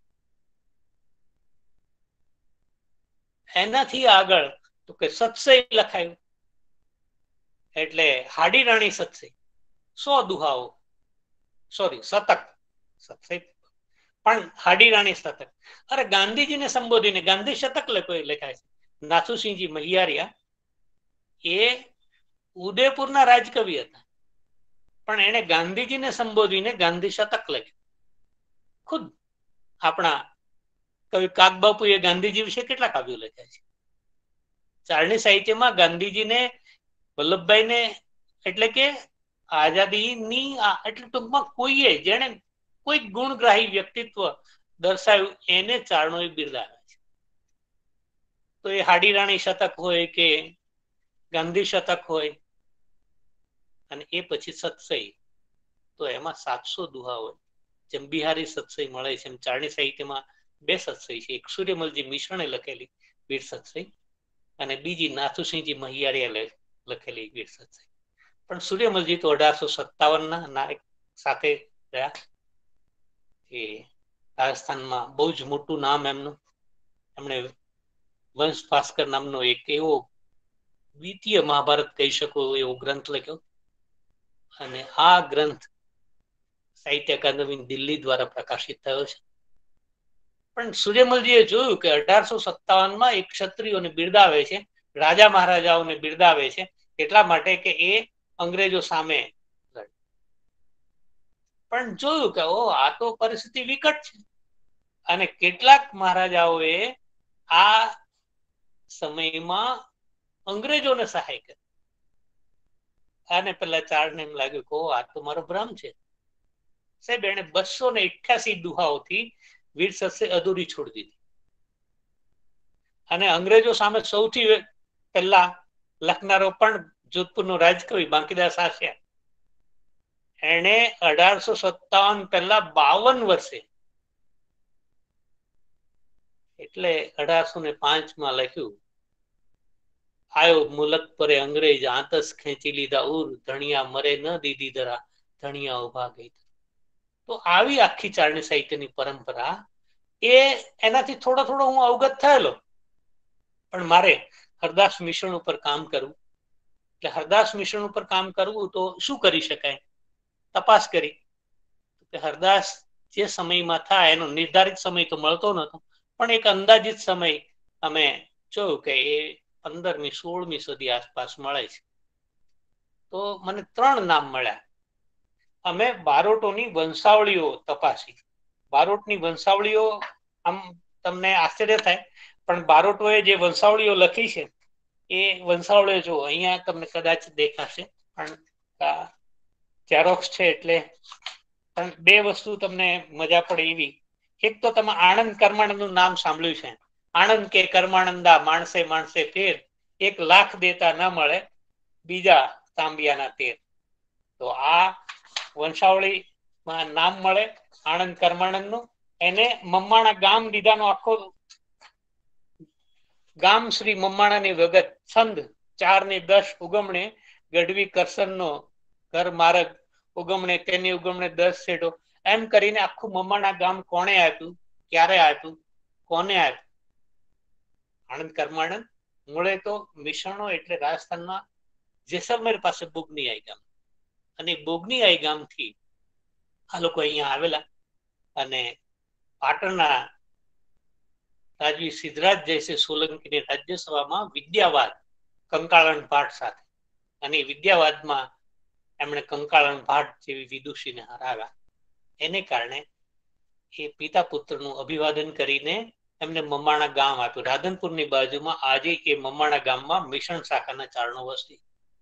એનાથી આગળ તો કે સત્સય લખાયું, એટલે હાડી રાણી સત્સય, 100 દુહાઓ, સોરી શતક, સત્સય પણ હાડી રાણી શતક. અરે ગાંધીજીને સંબોધીને ગાંધી શતક લખાય છે. નાથુસિંહજી મહિયારિયા એ ઉદયપુરના રાજકવિ હતા, પણ એને ગાંધીજીને સંબોધીને ગાંધી શતક લખ્યું. ખુદ આપણા કવિ કાગબાપુએ ગાંધીજી વિશે કેટલા કાવ્યો લખ્યા છે. ચારણી સાહિત્યમાં ગાંધીજીને, વલ્લભભાઈને, એટલે કે આઝાદીની એટલે ટૂંકમાં કોઈએ જેને કોઈ ગુણગ્રાહી વ્યક્તિત્વ દર્શાવ્યું એને ચારણોએ બિરદાવ્યા છે. તો એ હાડી રાણી શતક હોય કે ગાંધી શતક હોય, અને એ પછી સત્સય, તો એમાં 700 દુહા હોય. જેમ બિહારી સત્સય મળે છે એમ ચારણી સાહિત્યમાં 2 સત્સય છે. એક સૂર્યમલજી મિશ્રણે લખેલી વીર સત્સય અને બીજી નાથુસિંહજી મહિયારિયા લખેલી વીર સત્સય. પણ સૂર્યમલજી તો 1857ના નાયક સાથે રહ્યા. એ રાજસ્થાનમાં બહુ જ મોટું નામ એમનું. એમણે વંશ ભાસ્કર નામનો એક એવો દ્વિતીય મહાભારત કહી શકો એવો ગ્રંથ લખ્યો, અને આ ગ્રંથ સાહિત્ય અકાદમી દિલ્હી દ્વારા પ્રકાશિત થયો છે. પણ સૂર્યમલજીએ જોયું કે 1857માં એક ક્ષત્રિયોને બિરદાવે છે, રાજા મહારાજાઓને બિરદાવે છે, એટલા માટે કે એ અંગ્રેજો સામે લડે. પણ જોયું કે આ તો પરિસ્થિતિ વિકટ છે, અને કેટલાક મહારાજાઓએ આ સમયમાં અંગ્રેજોને સહાય કરી. અને પેલા ચારને એમ લાગ્યું કે આ તો મારો ભ્રમ છે. સાહેબ એને 288 દુહાઓથી વીર સત્સય અધૂરી છોડી દીધી. અને અંગ્રેજો સામે સૌથી પહેલા લખનારો પણ જોધપુરનો રાજકવિ બાંકીદાસ આશિયા, એને 1857 પહેલા 52 વર્ષે, એટલે 1805માં લખ્યું, આયો મુલક પરે અંગ્રેજ આતસ ખેંચી લીધા ઉર, ધણિયા મરે ન દીધી ધરા, ધણિયા ઉભા ગઈ. તો આવી આખી ચારણી સાહિત્યની પરંપરા, એ એનાથી થોડો થોડો હું અવગત થયેલો, પણ મારે હરદાસ મિશ્રણ ઉપર કામ કરવું. એટલે હરદાસ મિશ્રણ ઉપર કામ કરવું તો શું કરી શકાય? તપાસ કરી કે હરદાસ જે સમયમાં થાય એનો નિર્ધારિત સમય તો મળતો નહોતો, પણ એક અંદાજિત સમય અમે જોયું કે એ 15મી 16મી સદી આસપાસ મળે છે. તો મને 3 નામ મળ્યા. અમે બારોટોની વંશાવળીઓ તપાસી. બારોટની વંશાવળીઓ આમ તમને આશ્ચર્ય થાય, પણ બારોટોએ જે વંશાવળીઓ લખી છે એ વંશાવળીઓ જો અહીંયા તમને કદાચ દેખાશે, પણ ઝેરોક્સ છે એટલે. પણ 2 વસ્તુ તમને મજા પડે એવી. એક તો તમે આણંદ કર્માણંદનું નામ સાંભળ્યું છે. આણંદ કે કર્માણંદા માણસે માણસે ફેર, 1 લાખ દેતા ન મળે બીજા તાંબિયાના તેર. તો આ વંશાવળીમાં નામ મળે આણંદ કર્માણંદનું. એને મમ્માણા ગામ દીધાનો આખો ગામ શ્રી મમ્માણાની વગત છંદ 4 ને 10 ઉગમણે ગઢવી કરસનનો ઘર માર્ગ ઉગમણે તેની ઉગમણે 10 શેઢો, એમ કરીને આખું મમ્માણા ગામ કોણે આપ્યું, ક્યારે આપ્યું, કોને આપ્યું. આણંદ કર્માણંદ મૂળે તો મિશ્રણો એટલે રાજસ્થાનના જેસલમેર પાસે બોગની આઈ ગામ, અને બોગની આઈ ગામથી આ લોકો અહીંયા આવેલા અને પાટણના રાજવી સિદ્ધરાજ જયસિંહ સોલંકીની રાજ્યસભામાં વિદ્યાવાદ કંકાળન ભાટ સાથે, અને વિદ્યાવાદમાં એમણે કંકાળન ભાટ જેવી વિદુષીને હરાવ્યા. એને કારણે એ પિતા પુત્રનું અભિવાદન કરીને એમને મમ્માણા ગામ આપ્યું. રાધનપુરની બાજુમાં આજે એ મમ્માણા ગામમાં મિશન શાખાના ચારણો વસ્તી.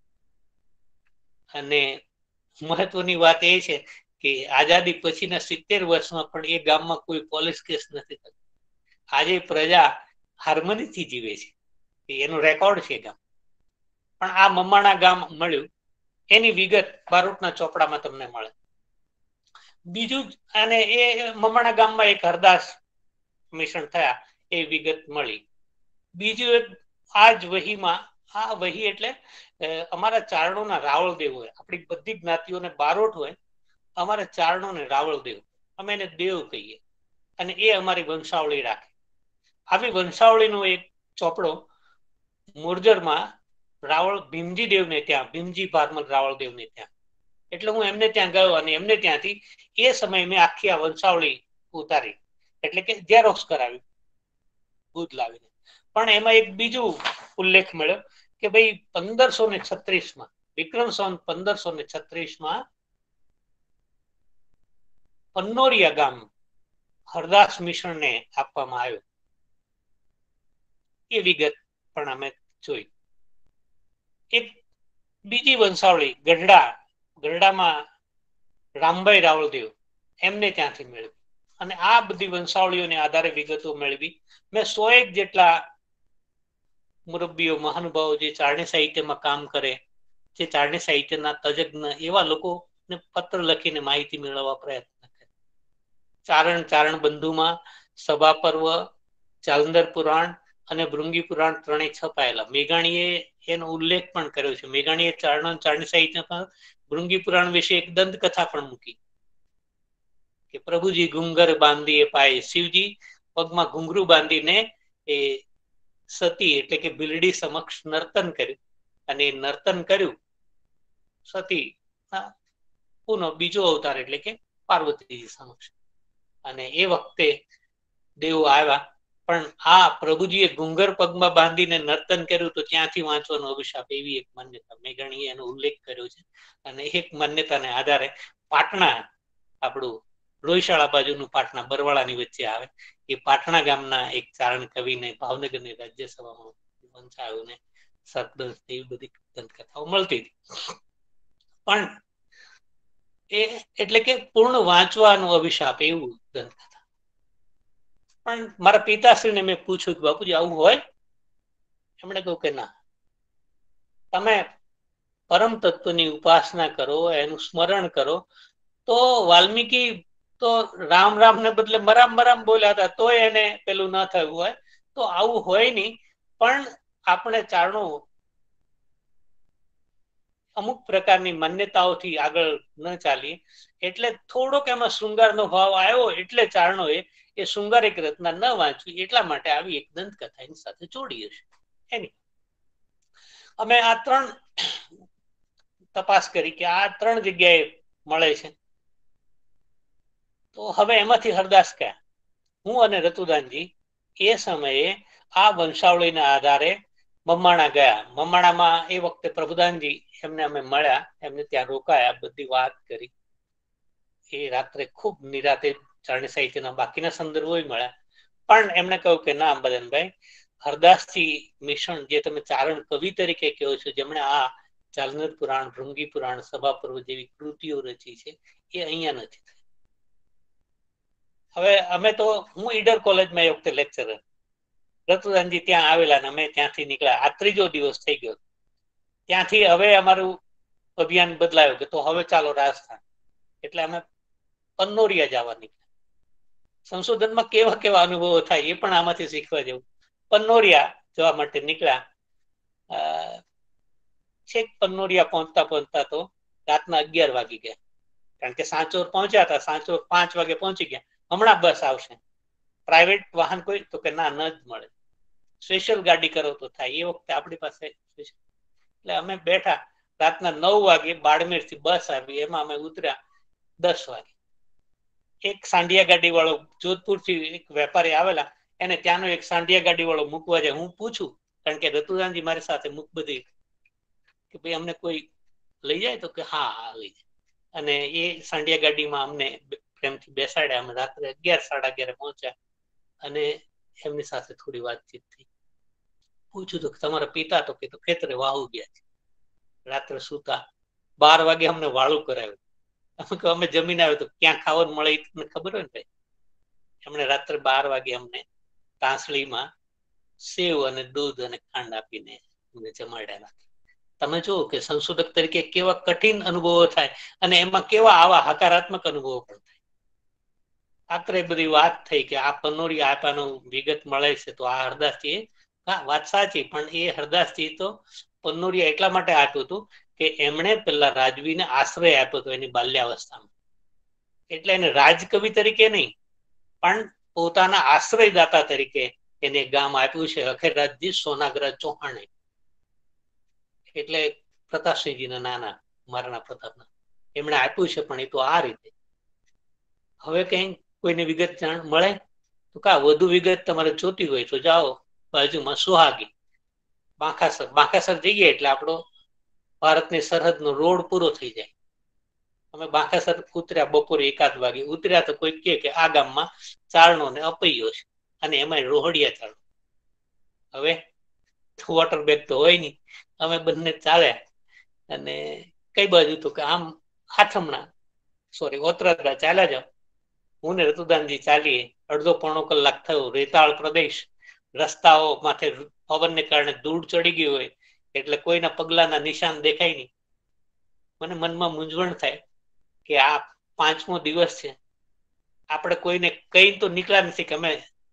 અને મહત્વની વાત એ છે કે આઝાદી પછીના 70 વર્ષમાં પણ એ ગામમાં કોઈ પોલીસ કેસ નથી થતો. આજે પ્રજા હાર્મનીથી જીવે છે, એનું રેકોર્ડ છે ગામ. પણ આ મમ્માણા ગામ મળ્યું એની વિગત બારોટના ચોપડામાં તમને મળે. બીજું, અને એ મમ્માણા ગામમાં એક હરદાસ મિશન થયા એ વિગત મળી. બીજું એક આ જ વહીમાં, આ વહી એટલે અમારા ચારણોના રાવળદેવ હોય. આપણી બધી જ્ઞાતિઓને બારોટ હોય, અમારા ચારણોને રાવળદેવ, અમે એને દેવ કહીએ, અને એ અમારી વંશાવળી રાખે. આવી વંશાવળીનો એક ચોપડો મોરજરમાં રાવળ ભીમજી દેવને ત્યાં, ભીમજી ભારમલ રાવળદેવને ત્યાં, એટલે હું એમને ત્યાં ગયો અને એમને ત્યાંથી એ સમયે મેં આખી આ વંશાવળી ઉતારી, એટલે કે ઝેરોક્સ કરાવી દૂધ લાવીને. પણ એમાં એક બીજું ઉલ્લેખ મળ્યો કે ભાઈ 1536માં વિક્રમ સંવત 1536માં પન્નોરિયા ગામ હરદાસ મિશનને આપવામાં આવ્યો. એ વિગત પણ અમે જોઈ. એક બીજી વંશાવળી ગઢડામાં રામભાઈ રાવળદેવ, એમને ત્યાંથી મેળવી. અને આ બધી વંશાવળીઓને આધારે વિગતો મેળવી. મેં 101 જેટલા મુરબ્બીઓ, મહાનુભાવો જે ચારણી સાહિત્યમાં કામ કરે, જે ચારણી સાહિત્યના તજજ્ઞ, એવા લોકોને પત્ર લખીને માહિતી મેળવવા પ્રયત્ન કર્યો. ચારણ બંધુમાં સભા પર્વ, જાલંધર પુરાણ અને ભૃંગી પુરાણ ત્રણેય છપાયેલા. મેઘાણીએ એનો ઉલ્લેખ પણ કર્યો છે. મેઘાણીએ ચારણી સાહિત્યમાં ભૃંગી પુરાણ વિશે એક દંતકથા પણ મૂકી કે પ્રભુજી ઘુંઘર બાંધીએ પાય, શિવજી પગમાં ઘુંઘરું બાંધીને એ સતી એટલે કે બિલડી સમક્ષ નર્તન કર્યું, અને નર્તન કર્યું સતી પુનઃ બીજો અવતાર એટલે કે પાર્વતીજી સમક્ષ. અને એ વખતે દેવો આવ્યા, પણ આ પ્રભુજીએ ઘુંઘર પગમાં બાંધીને નર્તન કર્યું, તો ત્યાંથી વાંચવાનો અભિશાપ, એવી એક માન્યતા મેઘાણીએ એનો ઉલ્લેખ કર્યો છે. અને એક માન્યતાને આધારે પાટણા, આપણું લોહીશાળા બાજુનું પાટણા બરવાળાની વચ્ચે આવે, એ પાટણા ગામના એક ચારણ કવિને ભાવનગરની રાજ્યસભામાં વંચાયું ને સતદંશ, એવી બધી દંતકથાઓ મળતી હતી. પણ એ એટલે કે પૂર્ણ વાંચવાનો અભિશાપ, એવું દંતકથા. પણ મારા પિતાશ્રીને મેં પૂછ્યું કે બાપુજી આવું હોય? એમણે કહ્યું કે ના, તમે પરમ તત્વની ઉપાસના કરો, એનું સ્મરણ કરો. તો વાલ્મીકી તો રામ રામ ને બદલે મરામ મરામ બોલ્યા હતા, તોય એને પેલું ના થયું હોય. તો આવું હોય નહીં. પણ આપણે ચારણો અમુક પ્રકારની માન્યતાઓથી આગળ ન ચાલીએ, એટલે થોડોક એમાં શૃંગારનો ભાવ આવ્યો, એટલે ચારણોએ એ શૃંગારિક રચના ન વાંચવી, એટલા માટે આવી એક દંતકથા એની સાથે જોડી હશે. એની અમે આ 3 તપાસ કરી કે આ 3 જગ્યાએ મળે છે. તો હવે એમાંથી હરદાસ કયા? હું અને રતુદાનજી એ સમયે આ વંશાવળીના આધારે મમ્માણા ગયા. મમ્માણામાં એ વખતે પ્રભુદાનજી એમને અમે મળ્યા, એમને ત્યાં રોકાયા, બધી વાત કરી. એ રાત્રે ખૂબ નિરાતે ચારણી સાહિત્યના બાકીના સંદર્ભો મળ્યા. પણ એમણે કહ્યું કે ના અંબાદાનભાઈ, હરદાસજી મિશન જે તમે ચારણ કવિ તરીકે કહો છો, જેમણે આ ચાલનર પુરાણ, ભૃંગી પુરાણ, સભા પર્વ જેવી કૃતિઓ રચી છે, એ અહીંયા નથી. હવે અમે તો, હું ઈડર કોલેજમાં એ વખતે લેક્ચરર, રતુદાનજી ત્યાં આવેલા ને અમે ત્યાંથી નીકળ્યા. આ ત્રીજો દિવસ થઈ ગયો. ત્યાંથી હવે અમારું અભિયાન બદલાયું કે તો હવે ચાલો રાજસ્થાન. એટલે અમે પન્નોરિયા જવા નીકળ્યા. સંશોધનમાં કેવા કેવા અનુભવો થાય એ પણ આમાંથી શીખવા જેવું. પન્નોરિયા જવા માટે નીકળ્યા. છેક પન્નોરિયા પહોંચતા પહોંચતા તો રાતના 11 વાગી ગયા. કારણ કે સાંચોર પહોંચ્યા હતા, સાંચોર 5 વાગે પહોંચી ગયા. હમણાં બસ આવશે. પ્રાઇવેટ વાહન કોઈ? તો કે ના, ન જ મળે. સ્પેશિયલ ગાડી કરો તો થાય. એ વખતે આપણી પાસે એટલે અમે બેઠા. રાતના 9 વાગે બાડમેર થી બસ આવી, એમાં અમે ઉતર્યા 10 વાગે. એક સાંઢિયા ગાડી વાળો જોધપુર થી એક વેપારી આવેલા, એને ત્યાંનો એક સાંઢિયા ગાડી વાળો મૂકવા જાય. હું પૂછું, કારણ કે રતુદાનજી મારી સાથે મૂક બધી, કે ભાઈ અમને કોઈ લઈ જાય? તો કે હા લઈ જાય. અને એ સાંઢિયા ગાડીમાં અમને પ્રેમથી બેસાડ્યા. અમે રાત્રે 11, 11:30 પહોંચ્યા અને એમની સાથે થોડી વાતચીત થઈ. પૂછ્યું તો તમારા પિતા? તો કે ખેતરે વાહુ ગયા છે. રાત્રે સુતા 12 વાગે અમને વાળું કરાવ્યું. અમે જમીન આવ્યો તો ક્યાં ખાવાનું મળે એ તમને ખબર હોય ને ભાઈ. એમણે રાત્રે 12 વાગે અમને તાંસળીમાં સેવ અને દૂધ અને ખાંડ આપીને અમને જમાડ્યા. તમે જુઓ કે સંશોધક તરીકે કેવા કઠિન અનુભવો થાય અને એમાં કેવા આવા હકારાત્મક અનુભવો પણ થાય. આખરે બધી વાત થઈ કે આ પન્નોરિયા આપાનું વિગત મળે છે, તો આ હરદાસજી, હા વાત સાચી, પણ એ હરદાસજી તો પન્નોરિયા એટલા માટે આપ્યું હતું કે એમણે પેલા રાજવીને આશ્રય આપ્યો હતો એની બાલ્યાવસ્થામાં. એટલે એને રાજકવિ તરીકે નહીં, પણ પોતાના આશ્રયદાતા તરીકે એને ગામ આપ્યું છે, અખેરાજજી સોનાગ્રા ચૌહાણે. એટલે પ્રતાપસિંહજીના નાના, મહારાણા પ્રતાપના, એમણે આપ્યું છે. પણ એ તો આ રીતે. હવે કઈ કોઈને વિગત જાણ મળે તો કા વધુ વિગત તમારે જોતી હોય તો જાઓ બાજુમાં સુહાગી, બાંકાસર જઈએ એટલે આપણો ભારતની સરહદનો રોડ પૂરો થઈ જાય. અમે બાંકાસર ઉતર્યા બપોરે 1 વાગે. ઉતર્યા તો કોઈ કે આ ગામમાં ચારણો ને અપૈયો છે, અને એમાં રોહડિયા ચારણો. હવે વોટર બેગ તો હોય નહીં. અમે બંને ચાલ્યા. અને કઈ બાજુ? તો કે આમ આઠમણા, સોરી ઓતરાદરા ચાલ્યા જાઓ. હું ને રતુદાનજી ચાલીએ. અડધો પોણો કલાક થયો. રેતાળ પ્રદેશ, રસ્તાઓ માથે પવનને કારણે ધૂળ ચડી ગઈ હોય એટલે કોઈના પગલાના નિશાન દેખાય નહીં. મને મનમાં મૂંઝવણ થાય કે આ 5મો દિવસ છે, આપણે કોઈને કઈ તો નીકળ્યા નથી કે અમે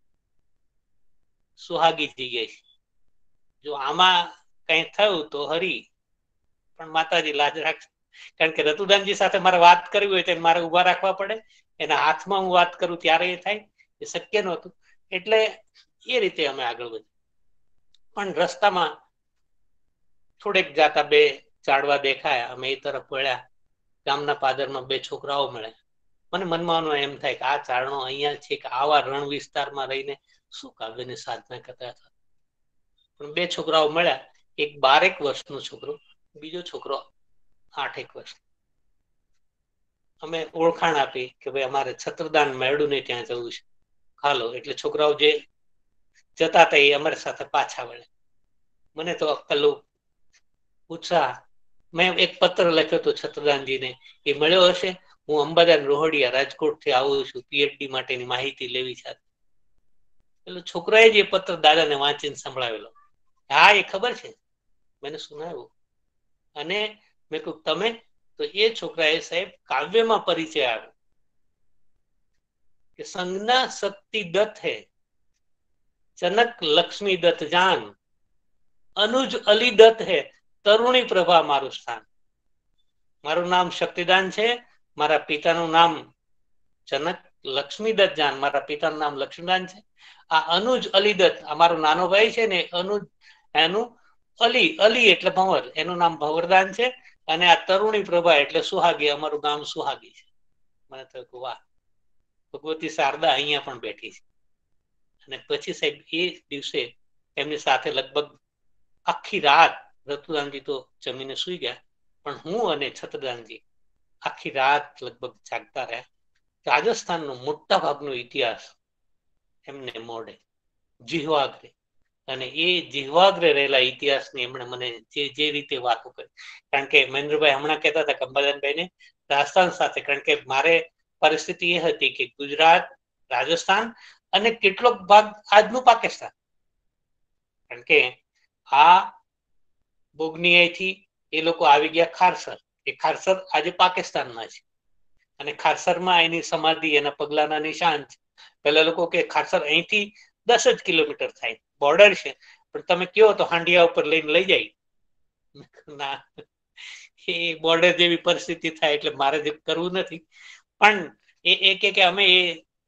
સુહાગી જઈએ. જો આમાં કઈ થયું તો હરી, પણ માતાજી લાજ રાખશે. કારણ કે રતુદાનજી સાથે મારે વાત કરવી હોય તો મારે ઉભા રાખવા પડે. એના હાથમાં હું વાત કરું ત્યારે એ થાય, એ શક્ય નહોતું. એટલે એ રીતે અમે આગળ વધ્યા. પણ રસ્તામાં થોડેક જાતા 2 ઝાડવા દેખાયા. અમે એ તરફ વળ્યા. ગામના પાદરમાં 2 છોકરાઓ મળ્યા. મને મનમાં એમ થાય કે આ ચારણો અહીંયા છે કે આવા રણ વિસ્તારમાં રહીને શું કાવ્યની સાધના કરતા હતા. પણ 2 છોકરાઓ મળ્યા. એક 12 વર્ષનો છોકરો, બીજો છોકરો 8 વર્ષ. અમે ઓળખાણ આપી કે ભાઈ અમારે છત્રદાન મેળું ને ત્યાં જવું છે, હાલો. એટલે છોકરાઓ જે જતા હતા એ અમારી સાથે પાછા વળ્યા. મને તો પેલું ઉત્સાહ. મેં એક પત્ર લખ્યો હતો છત્રદાનજીને, એ મળ્યો હશે. હું અંબાદાન રોહડિયા રાજકોટથી આવું છું, પીએચડી માટેની માહિતી લેવી છે. એટલે છોકરાએ જે પત્ર દાદાને વાંચીને સંભળાવેલો, હા એ ખબર છે, મને સુનાવ્યું. અને મેં કહ્યું તમે? તો એ છોકરાએ સાહેબ કાવ્યમાં પરિચય આવ્યો કે સંજ્ઞા શક્તિ દત્ત હે, જનક લક્ષ્મી દત્ત જાન, અનુજ અલી દત્ત હે, તરુણી પ્રભા મારું સ્થાન. મારું નામ શક્તિદાન છે, મારા પિતાનું નામ જનક લક્ષ્મી દત્ત જાન, મારા પિતાનું નામ લક્ષ્મીદાન છે. આ અનુજ અલી દત્ત અમારો નાનો ભાઈ છે ને, અનુજ, એનું અલી એટલે ભંવર, એનું નામ ભંવરદાન છે. અને આ તરુણી પ્રભા એટલે સુહાગી, અમારું ગામ સુહાગી છે. મને તો વાહ, ભગવતી શારદા અહીંયા પણ બેઠી છે. અને પછી સાહેબ એ દિવસે એમની સાથે લગભગ આખી રાત રતુદાનજી તો જમીને સુઈ ગયા, પણ હું અને છત્રદાનજી આખી રાત લગભગ જાગતા રહ્યા. રાજસ્થાનનો મોટા ભાગનો ઇતિહાસ એમને મોઢે જીહવાગ્રે, અને એ જીહવાગ્રે રહેલા ઇતિહાસની એમણે મને જે રીતે વાતો કરી, કારણ કે મહેન્દ્રભાઈ હમણાં કહેતા હતા કંબલનભાઈને રાજસ્થાન સાથે, કારણ કે મારે પરિસ્થિતિ એ હતી કે ગુજરાત, રાજસ્થાન અને કેટલોક ભાગ આજનું પાકિસ્તાન, કારણ કે આ બોગનીયાથી એ લોકો આવી ગયા ખારસર, એ ખારસર આજે પાકિસ્તાનમાં છે, અને ખારસરમાં એની સમાધિ, એના પગલાના નિશાન છે. પેલા લોકો કે ખારસર અહીંથી 10 જ કિલોમીટર થાય, બોર્ડર છે, પણ તમે કયો તો હાંડિયા ઉપર લઈને લઈ જાય ના, એ બોર્ડર જેવી પરિસ્થિતિ થાય, એટલે મારે જે કરવું નથી. પણ એ કે અમે એ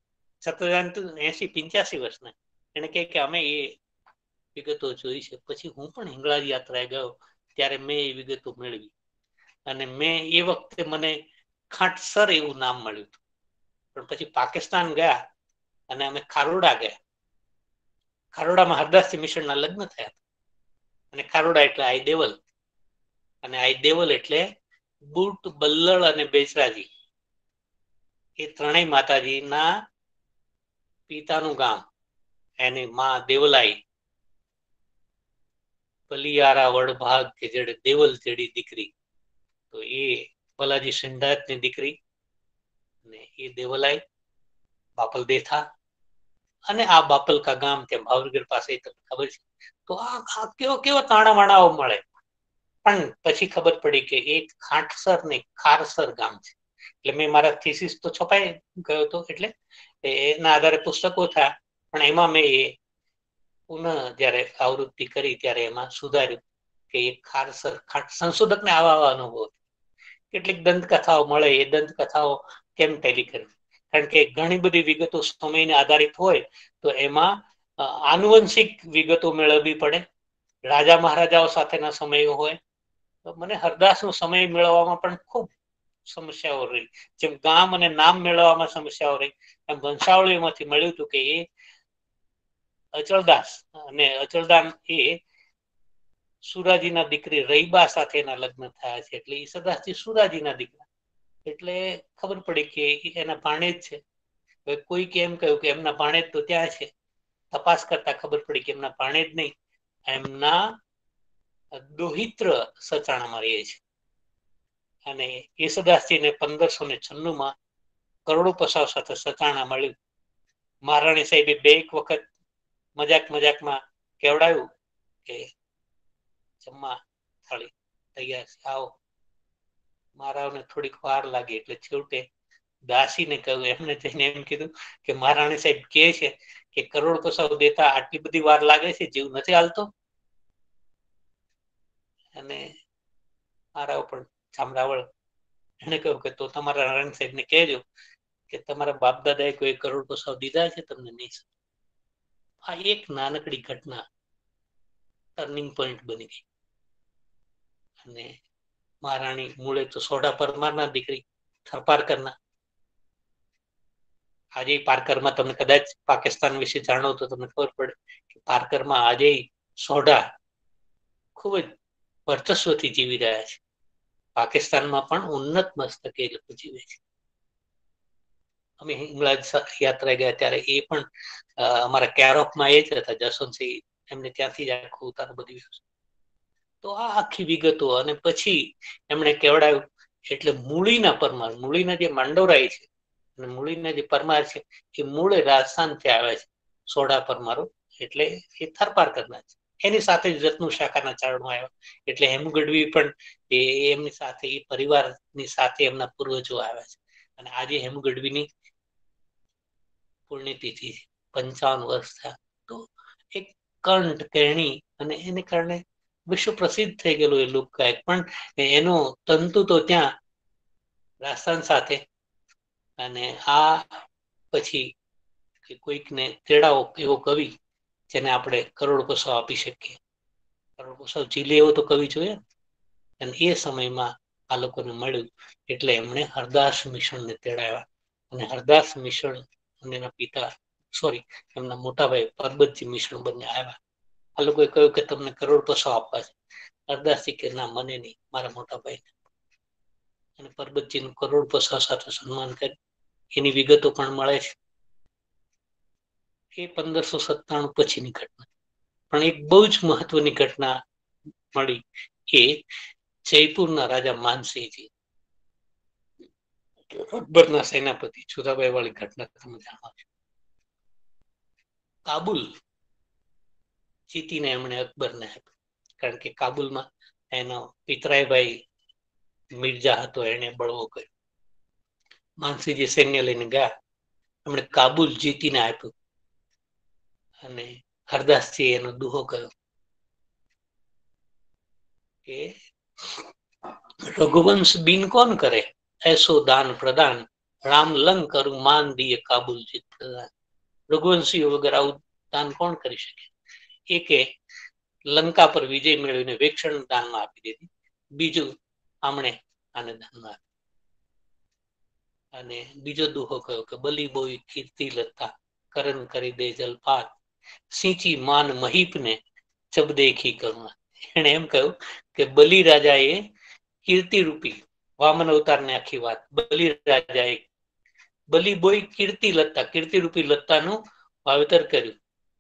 80-85 વર્ષના, એને કે અમે એ વિગતો જોઈ છે. પછી હું પણ હિંગળાજ યાત્રાએ ગયો ત્યારે મેં એ વિગતો મેળવી, અને મેં એ વખતે મને ખાટસર એવું નામ મળ્યું હતું. પણ પછી પાકિસ્તાન ગયા અને અમે ખારોડા ગયા. ખારોડામાં હરદાસજી મિશનના લગ્ન થયા, અને ખારોડા એટલે આઈ દેવલ, અને આઈ દેવલ એટલે બુટ, બલ્લળ અને બેચરાજી, એ ત્રણેય માતાજીના પિતાનું ગામ. એની માં દેવલાઈ, પલિયારા વડભાગ કે જેડે દેવલ જેડી દીકરી, તો એ પલાજી સિંધાતની દીકરી, ને એ દેવલાઈ બાપલ દેથા, અને આ બાપલકા ગામ ત્યાં ભાવનગર પાસે ખબર છે. તો આ કેવો તાણા વાણાઓ મળે. પણ પછી ખબર પડી કે એક ખાટસર ને ખારસર ગામ છે. એટલે મેં મારા થીસીસ તો છપાઈ ગયો હતો, એટલે એના આધારે પુસ્તકો થયા, પણ એમાં મેં એ પુનઃ જયારે આવૃત્તિ કરી ત્યારે એમાં સુધાર્યું કે એ ખારસર સંશોધકને આવા અનુભવ, કેટલીક દંતકથાઓ મળે, એ દંતકથાઓ કેમ ટેલી કરવી, કારણ કે ઘણી બધી વિગતો સમયને આધારિત હોય, તો એમાં આનુવંશિક વિગતો મેળવવી પડે. રાજા મહારાજાઓ સાથેના સમયો હોય, તો મને હરદાસનો સમય મેળવવામાં પણ ખૂબ સમસ્યાઓ રહી. જેમ ગામ અને નામ મેળવવામાં સમસ્યાઓ રહી, એમ વંશાવળીમાંથી મળ્યું હતું કે એ અચલદાસ, અને અચલદાન એ સુરાજીના દીકરી રહીબા સાથેના લગ્ન થયા છે, એટલે ઈસદાસજી સુરાજીના દીકરા, એટલે ખબર પડી કે એના ભાણેજ છે. કોઈ એમ કહ્યું કે એમના ભાણેજ તો ત્યાં છે, તપાસ કરતા ખબર પડી કે એમના ભાણેજ નહીં, એમના દોહિત્ર સચાણામાં રહે છે. અને યેસુદાસજીને 1596 કરોડો પસાવ સાથે સચાણા મળ્યું. મહારાણી સાહેબે બે એક વખત મજાકમાં કેવડાવ્યું કે જમવા થાળી તૈયાર છે, આવો. મહારાવને થોડીક વાર લાગી, એટલે છેવટે દાસીને કહ્યું, એમને જઈને એમ કીધું કે મહારાણી સાહેબ કે છે કે કરોડ પસાવ દેતા આટલી બધી વાર લાગે છે, જીવ નથી હાલતો. અને મારા પણ ચામડાવળ, એને કહ્યું કે તો તમારા નારાયણ સાહેબને કહેજો કે તમારા બાપ દાદાએ કોઈ કરોડ પસાવ દીધા છે તમને નહીં. આ એક નાનકડી ઘટના ટર્નિંગ પોઈન્ટ બની ગઈ. અને મહારાણી મૂળે તો સોઢા પરમારના દીકરી, થરપારકરના. આજે પારકરમાં તમે કદાચ પાકિસ્તાન વિશે જાણો તો તમને ખબર પડે કે પારકરમાં આજે સોઢા ખૂબ જ વર્ચસ્વથી જીવી રહ્યા છે. પાકિસ્તાનમાં પણ ઉન્નત મસ્તકે લોકો જીવે છે. અમે હિંગળાજ યાત્રા ગયા ત્યારે એ પણ અમારા કેરોફમાં એ જ હતા, જસવંતસિંહ, એમને ત્યાંથી જ આખું ઉતાર બધી વ્યવસ્થા. તો આ આખી વિગતો, અને પછી એમણે કેવડાવ્યું, એટલે મૂળીના પરમાર, મૂળીના જે માંડવરાય છે અને મૂળીના જે પરમાર છે, એ મૂળે રાજસ્થાનથી આવે છે. સોઢા પરમારો એટલે એ થરપારકરના છે. એની સાથે જ રત્નુ શાખાના ચારણો આવ્યા, એટલે હેમુ ગઢવી પણ એમની સાથે, એ પરિવારની સાથે એમના પૂર્વજો આવ્યા છે. અને આજે હેમુ ગઢવીની પુણ્યતિથિ 55 વર્ષ થયા. તો એક કંઠ કેણી, અને એને કારણે વિશ્વ પ્રસિદ્ધ થઈ ગયેલું એ લોકગાયક, પણ એનું તંતુ તો ત્યાં રાજસ્થાન સાથે. અને આ પછી કોઈકને તેડાવો એવો કવિ જેને આપણે કરોડ પૈસા આપી શકીએ. કરોડ પૈસા ઝીલે એવો તો કવિ જોઈએ. અને એ સમયમાં આ લોકોને મળ્યું, એટલે એમણે હરદાસ મિશનને તેડાવ્યા. અને હરદાસ મિશન અને એના પિતા, સોરી, એમના મોટા ભાઈ પરબતજી મિશ્ર બંને આવ્યા. આ લોકોએ કહ્યું કે તમને કરોડ પૈસો આપવા છે. હરદાસજી કે ના, મને નહીં, મારા મોટા ભાઈને. અને પરબતજીનું કરોડ પૈસા સાથે સન્માન કર્યું. એની વિગતો પણ મળે છે. એ 1597 પછીની ઘટના. પણ એક બહુ જ મહત્વની ઘટના મળી, એ જયપુરના રાજા માનસિંહજી, અકબરના સેનાપતિ, જોધાબાઈ વાળી ઘટના તમે જાણો છો. કાબુલ જીતીને એમણે અકબરને આપ્યું, કારણ કે કાબુલમાં એનો પિતરાઈભાઈ મિર્જા હતો, એને બળવો કર્યો. માનસિંહજી સૈન્ય લઈને ગયા, એમણે કાબુલ જીતીને આપ્યું. અને હરદાસજી એનો દુહો કર્યો કે રઘુવંશ બિન કોણ કરે, એસો દાન પ્રદાન, રામ લંગ કરું માન દિએ કાબુલ જીત પ્રદાન. રઘુવંશીઓ વગર આવું દાન કોણ કરી શકે? એ કે લંકા પર વિજય મેળવીને વેક્ષણ દાનમાં આપી દીધી. બીજું આમણે આને દાનમાં આપ્યું. અને બીજો દુહો કયો કે બલી બોઈ કીર્તિ લતા, કરણ કરી દે જલપાત, સિંચી માન મહીપને જબ દેખી કરુણા. એને એમ કહ્યું કે બલિ રાજાએ કીર્તિરૂપી વામન અવતારની આખી વાત, બલિ રાજાએ બલી બોઈ કીર્તિ લતા, કીર્તિરૂપી લતાનું વાવેતર કર્યું,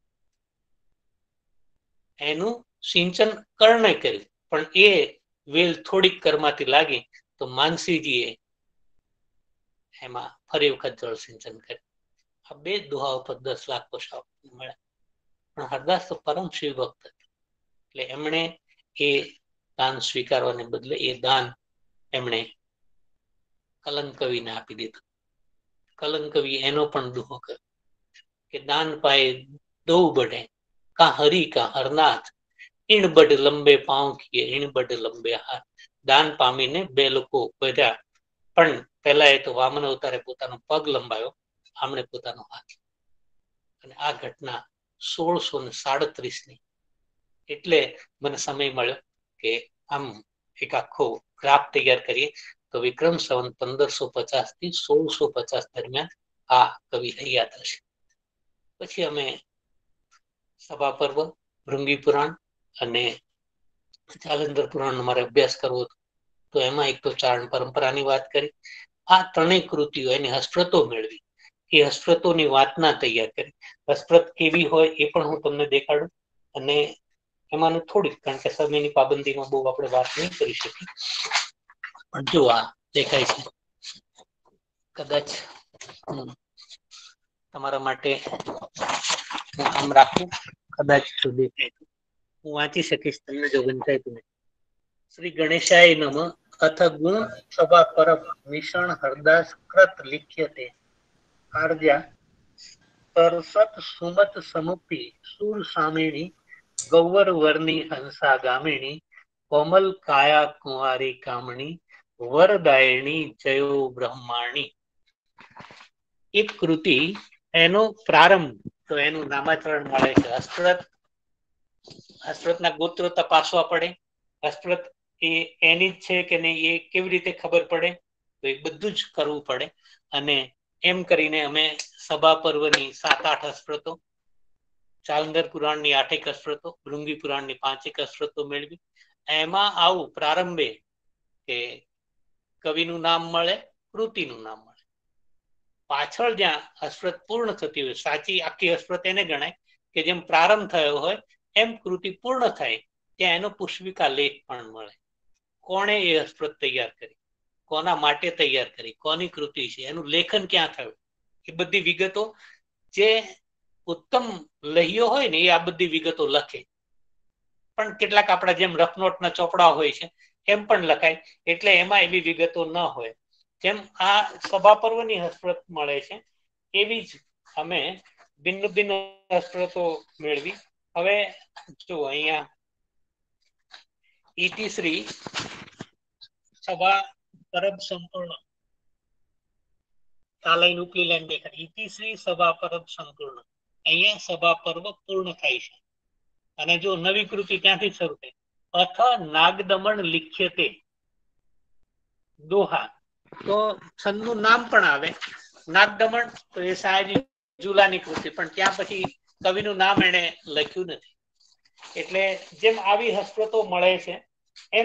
એનું સિંચન કર્ણે કર્યું, પણ એ વેલ થોડીક કર્માથી લાગી તો માનસિંહજીએ એમાં ફરી વખત જળ સિંચન કર્યું. આ બે દુહાઓ પર 10 લાખ પૈસા મળ્યા. પણ હરદાસ તો પરમ શિવ ભક્ત હતા, એટલે એમણે એ દાન સ્વીકારવાને બદલે એ દાન એમણે કલંકવીને આપી દીધું. કલંકવી એનો પણ દુહો કર્યો કે દાન પાએ દો બઢે, કા હરી કા હરનાથ, ઈણ બડ લંબે પાંવ કીએ, ઈણ બડ લંબે હાથ. દાન પામીને બે લોકો વધ્યા, પણ પહેલા એ તો વામન અવતારે પોતાનો પગ લંબાયો, આમણે પોતાનો હાથ. અને આ ઘટના 1637ની. એટલે મને સમય મળ્યો કે આમ એક આખો ગ્રાફ તૈયાર કરીએ તો વિક્રમ સંવત 1550 થી 1650 દરમિયાન આ કવિ હૈયા થશે. પછી અમે સભા પર્વ, ભૃંગી પુરાણ અને જાલંધર પુરાણનો મારે અભ્યાસ કરવો હતો, તો એમાં એક તો ચારણ પરંપરાની વાત કરી. આ ત્રણેય કૃતિઓ એની હસ્તપ્રતો મેળવી, એ હસ્તપ્રતોની વાતના તૈયાર કરી. હસ્તપ્રત કેવી હોય એ પણ હું તમને દેખાડું, અને એમાંનું થોડીક, કારણ કે સમયની પાબંદીમાં બહુ આપણે વાત નહીં કરી શકીએ. પણ જો આ દેખાય છે, કદાચ તમારા માટે હું આમ રાખું, કદાચ જો દેખાય તો હું વાંચી શકીશ, તમને જો ગંચાય તો. શ્રી ગણેશાય નમઃ. અથ ગુણ સભા પરબ વિષણ હરદાસ કૃત લિખ્યતે, આર્યા તરસત સુમત સમુક્તિ સુર સામેણી, ગૌવર વર્ણી હંસા ગામિણી, કોમલ કાયા કુંવારી કામણી, વરદાયણી જયો બ્રહ્માણી. એક કૃતિ એનો પ્રારંભ, તો એનું નામાચરણ મળે છે હસ્તપ્રત. હસ્તપ્રતના ગોત્રો તપાસવા પડે, હસ્તપ્રત એ એની જ છે કે નહીં એ કેવી રીતે ખબર પડે, તો એ બધું જ કરવું પડે. અને એમ કરીને અમે સભા પર્વની 7-8 હસ્તપ્રતો, જાલંધર પુરાણની 8 હસ્તપ્રતો, ભૃંગી પુરાણની 5 હસ્તપ્રતો મેળવી. એમાં આવું પ્રારંભે કે કવિનું નામ મળે, કૃતિનું નામ મળે. પાછળ જ્યાં હસ્તપ્રત પૂર્ણ થતી હોય, સાચી આખી હસ્તપ્રત એને ગણાય કે જેમ પ્રારંભ થયો હોય એમ કૃતિ પૂર્ણ થાય, ત્યાં એનો પુષ્પિકા લેખ પણ મળે. કોણે એ હસ્તપ્રત તૈયાર કરી, કોના માટે તૈયાર કરી, કોની કૃતિ છે, એનું લેખન ક્યાં થયું, એ બધી વિગતો જે ઉત્તમ લહીઓ હોય ને એ આ બધી વિગતો લખે. પણ કેટલાક આપણા જેમ રફનોટના ચોપડા હોય છે એમ પણ લખાય, એટલે એમાં એવી વિગતો ન હોય. જેમ આ સભા પર્વની હસ્તપ્રત મળે છે, એવી જ અમે ભિન્ન ભિન્ન હસ્તપ્રતો મેળવી. હવે જો અહીંયા ઇતિશ્રી સભા પરબ સંપૂર્ણ, આ લાઈન ઉપલી લાઈન દેખાય, ઇતિશ્રી સભા પરબ સંપૂર્ણ. અહીંયા સભા પર્વ પૂર્ણ થાય છે. અને જો નવી કૃતિ ત્યાંથી શરૂ થાય, અથ નાગદમન લિખ્યતે, દોહા, તો છંદનું નામ પણ આવે નાગદમન, તો એ સયાજી ઝુલાની કૃતિ, પણ ત્યાં પછી કવિનું નામ એને લખ્યું નથી. એટલે જેમ આવી હસ્તપ્રતો મળે છે એમ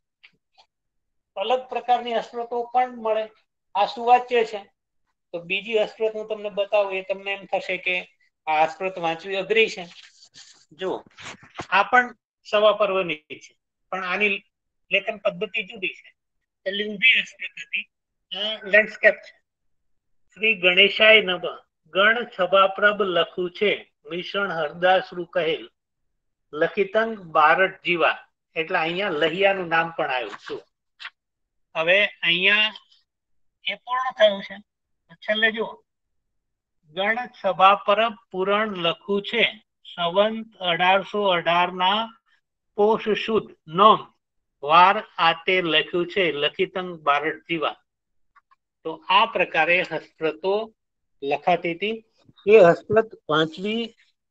અલગ પ્રકારની હસ્તપ્રતો પણ મળે. આ સુવાચ્ય છે. તો બીજી હસ્તપ્રત હું તમને બતાવું એ તમને એમ થશે કે આ હસ્તપ્રત વાંચવી અઘરી છે. જો આ પણ સવા પર્વની છે, પણ આની લેખન પદ્ધતિ જુદી છે. એટલે ઊભી હસ્તપ્રત હતી. આ લેન્ડસ્કેપ છે. શ્રી ગણેશાય નમઃ. ગણ છબાપ્રભ લખું છે, મિશ્રણ હરદાસરું કહેલ. લખિતંગ બારટ જીવા. એટલે અહીંયા લહિયાનું નામ પણ આવ્યું છું. હવે અહીંયા એ પૂર્ણ થયું છે. છેલ્લે જુઓ, ગણ સભા પરબ પુરાણ લખું છે, સંવંત 1818 પોષ સુદ નોમ વાર આતે લખ્યું છે, લખિતંગ બારટ જીવા. તો આ પ્રકારે હસ્તપ્રતો લખાતી હતી. એ હસ્તપ્રત વાંચવી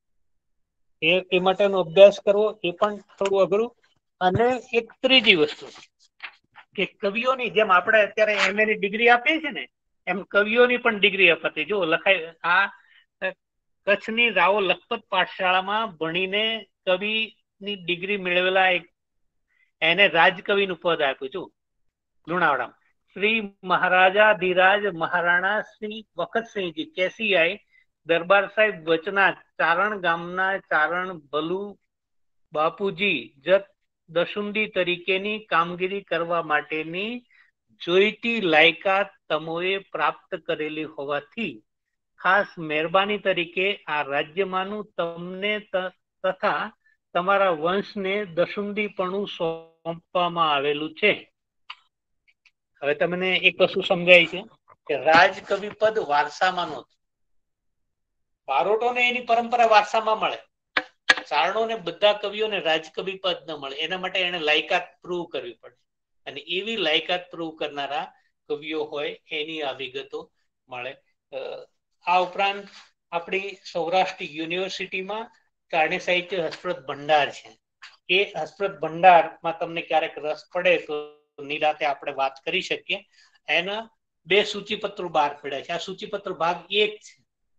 એ માટેનો અભ્યાસ કરવો એ પણ થોડું અઘરું. અને એક ત્રીજી વસ્તુ કે કવિઓની જેમ આપણે અત્યારે MA ની ડિગ્રી આપીએ છીએ ને, એમ કવિઓની પણ ડિગ્રી અપાતી. જો લખાય આ કચ્છની રાવો લખપત પાઠશાળામાં ભણીને કવિની ડિગ્રી મેળવેલા એને રાજકવિનું પદ આપ્યું છું લુણાવાડામાં. શ્રી મહારાજા ધીરાજ મહારાણા શ્રી વખતસિંહજી કેસીઆઈ દરબાર સાહેબ વચના ચારણ ગામના ચારણ ભલુ બાપુજી જત દશુંડી તરીકેની કામગીરી કરવા માટેની જોઈતી લાયકાત તમોએ પ્રાપ્ત કરેલી હોવાથી ખાસ મહેરબાની તરીકે આ રાજ્યમાંનું તમને તથા તમારા વંશને દશુંડીપણું સોંપવામાં આવેલું છે. હવે તમને એક વસ્તુ સમજાય છે કે રાજકવિ પદ વારસામાં નહોતું. બારોટોને એની પરંપરા વારસામાં મળે. ચારણોને બધા કવિઓને રાજકવિ પદ ન મળે. એના માટે એને લાયકાત પ્રૂવ કરવી પડે. અને એવી લાયકાત પ્રૂવ કરનારા કવિઓ હોય એની આ વિગતો મળે. આ ઉપરાંત આપણી સૌરાષ્ટ્ર યુનિવર્સિટીમાં ચારણી સાહિત્ય હસ્તપ્રત ભંડાર છે. એ હસ્તપ્રત ભંડારમાં તમને ક્યારેક રસ પડે તો નિરાતે આપણે વાત કરી શકીએ. એના 2 સૂચિપત્રો બહાર પડ્યા છે. આ સૂચિપત્ર ભાગ 1 છે.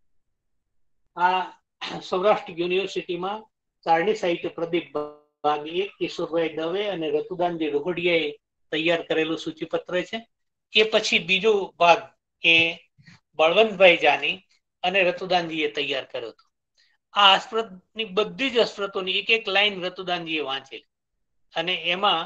આ સૌરાષ્ટ્ર યુનિવર્સિટીમાં ચારણી સાહિત્ય પ્રદીપ ભાગ 1 કિશોરભાઈ દવે અને રતુદાનજી રોહડિયાએ તૈયાર કરેલું સૂચિપત્ર છે. એ પછી બીજો ભાગ એ બળવંતભાઈ જાની અને રતુદાનજીએ તૈયાર કર્યો હતો. આ હસ્તપ્રતની બધી જ હસ્તપ્રતોની એક એક લાઈન રતુદાનજીએ વાંચેલી અને એમાં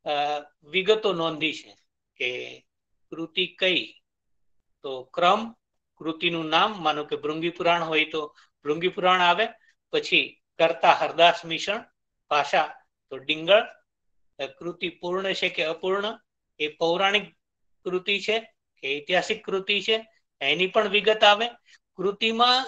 વિગતો નોંધી છે કે કૃતિ કઈ, તો ક્રમ, કૃતિનું નામ, માનો કે ભૃંગી પુરાણ હોય તો ભૃંગી પુરાણ આવે, પછી કર્તા હરદાસ મિશ્રણ, ભાષા તો ડિંગળ, કૃતિ પૂર્ણ છે કે અપૂર્ણ, એ પૌરાણિક કૃતિ છે કે ઐતિહાસિક કૃતિ છે એની પણ વિગત આવે. કૃતિમાં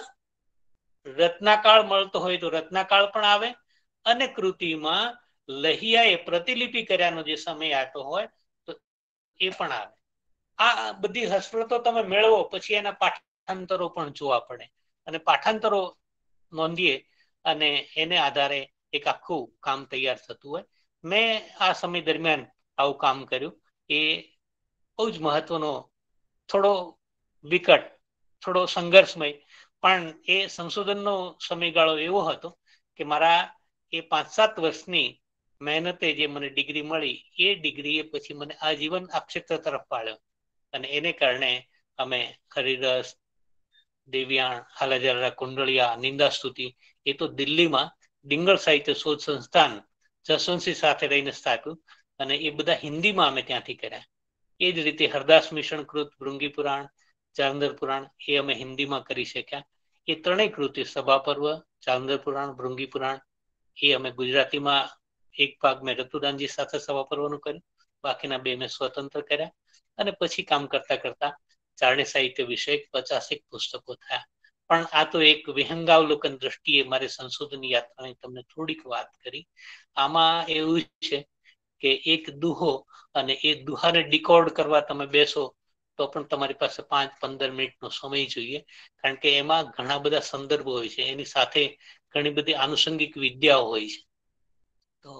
રત્નાકાળ મળતો હોય તો રત્નાકાળ પણ આવે અને કૃતિમાં લહિયાએ પ્રતિલિપિ કર્યાનો જે સમય આપ્યો હોય તો એ પણ આવે. આ બધી હસ્તપ્રતો તમે મેળવો પછી એના પાઠાંતરો પણ જોવા પડે અને પાઠાંતરો નોંધીએ અને એને આધારે એક આખું કામ તૈયાર થતું હોય. મેં આ સમય દરમિયાન આવું કામ કર્યું. એ બહુ જ મહત્વનો, થોડો વિકટ, થોડો સંઘર્ષમય, પણ એ સંશોધનનો સમયગાળો એવો હતો કે મારા એ 5-7 વર્ષની મહેનતે જે મને ડિગ્રી મળી એ ડિગ્રીએ પછી મને આજીવન આ ક્ષેત્ર તરફ પાડ્યો. અને એને કારણે અમે હરિરસ, દેવ્યાણ, હાલાજારા, કુંડળિયા, નિંદા સ્તુતિ એ તો દિલ્હીમાં ડિંગળ સાહિત્ય શોધ સંસ્થાન જસવંતસિંહ સાથે રહીને સ્થાપ્યું અને એ બધા હિન્દીમાં અમે ત્યાંથી કર્યા. એ જ રીતે હરદાસ મિશ્રણ કૃત ભૃંગી પુરાણ, ચાંદર પુરાણ એ અમે હિન્દીમાં કરી શક્યા. એ ત્રણેય કૃતિ સભા પર્વ, ચાંદર પુરાણ, ભૃંગી પુરાણ એ અમે ગુજરાતીમાં એક ભાગ મેં રતુદાનજી સાથે સભા પર્વનું કર્યું, બાકીના 2 મેં સ્વતંત્ર કર્યા અને પછી કામ કરતા કરતા ચારણી સાહિત્ય વિષયક 50 પુસ્તકો થયા. પણ આ તો એક વિહંગાવલોકન દ્રષ્ટિએ મારી સંશોધન યાત્રાની તમને થોડીક વાત કરી. આમાં એવું છે કે એક દુહો અને એ દુહાને ડીકોડ કરવા તમે બેસો તો પણ તમારી પાસે 5-15 મિનિટનો સમય જોઈએ, કારણ કે એમાં ઘણા બધા સંદર્ભો હોય છે, એની સાથે ઘણી બધી આનુષંગિક વિદ્યાઓ હોય છે. તો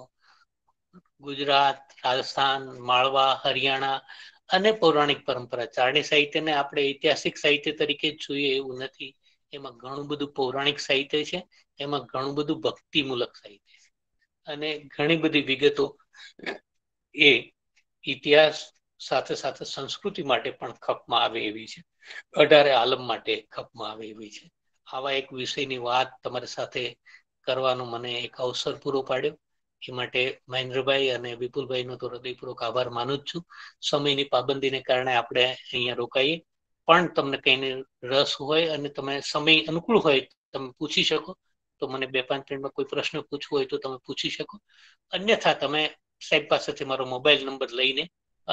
ગુજરાત, રાજસ્થાન, માળવા, હરિયાણા અને પૌરાણિક પરંપરા, ચારણી સાહિત્યને આપણે ઐતિહાસિક સાહિત્ય તરીકે જ જોઈએ એવું નથી. એમાં ઘણું બધું પૌરાણિક સાહિત્ય છે, એમાં ઘણું બધું ભક્તિમૂલક સાહિત્ય છે. અને ઘણી બધી વિગતો એ ઇતિહાસ સાથે સાથે સંસ્કૃતિ માટે પણ ખપમાં આવે એવી છે, 18 આલમ માટે ખપમાં આવે એવી છે. આવા એક વિષયની વાત તમારી સાથે કરવાનો મને એક અવસર પૂરો પાડ્યો, એ માટે મહેન્દ્રભાઈ અને વિપુલભાઈ નો તો હૃદયપૂર્વક આભાર માનું જ છું. સમયની પાબંદીને કારણે આપણે અહીંયા રોકાઈએ, પણ તમને કઈ રસ હોય અને તમે સમય અનુકૂળ હોય તમે પૂછી શકો, તો મને 2-5 મિનિટમાં કોઈ પ્રશ્ન પૂછવો હોય તો તમે પૂછી શકો. અન્યથા તમે સાહેબ પાસેથી મારો મોબાઈલ નંબર લઈને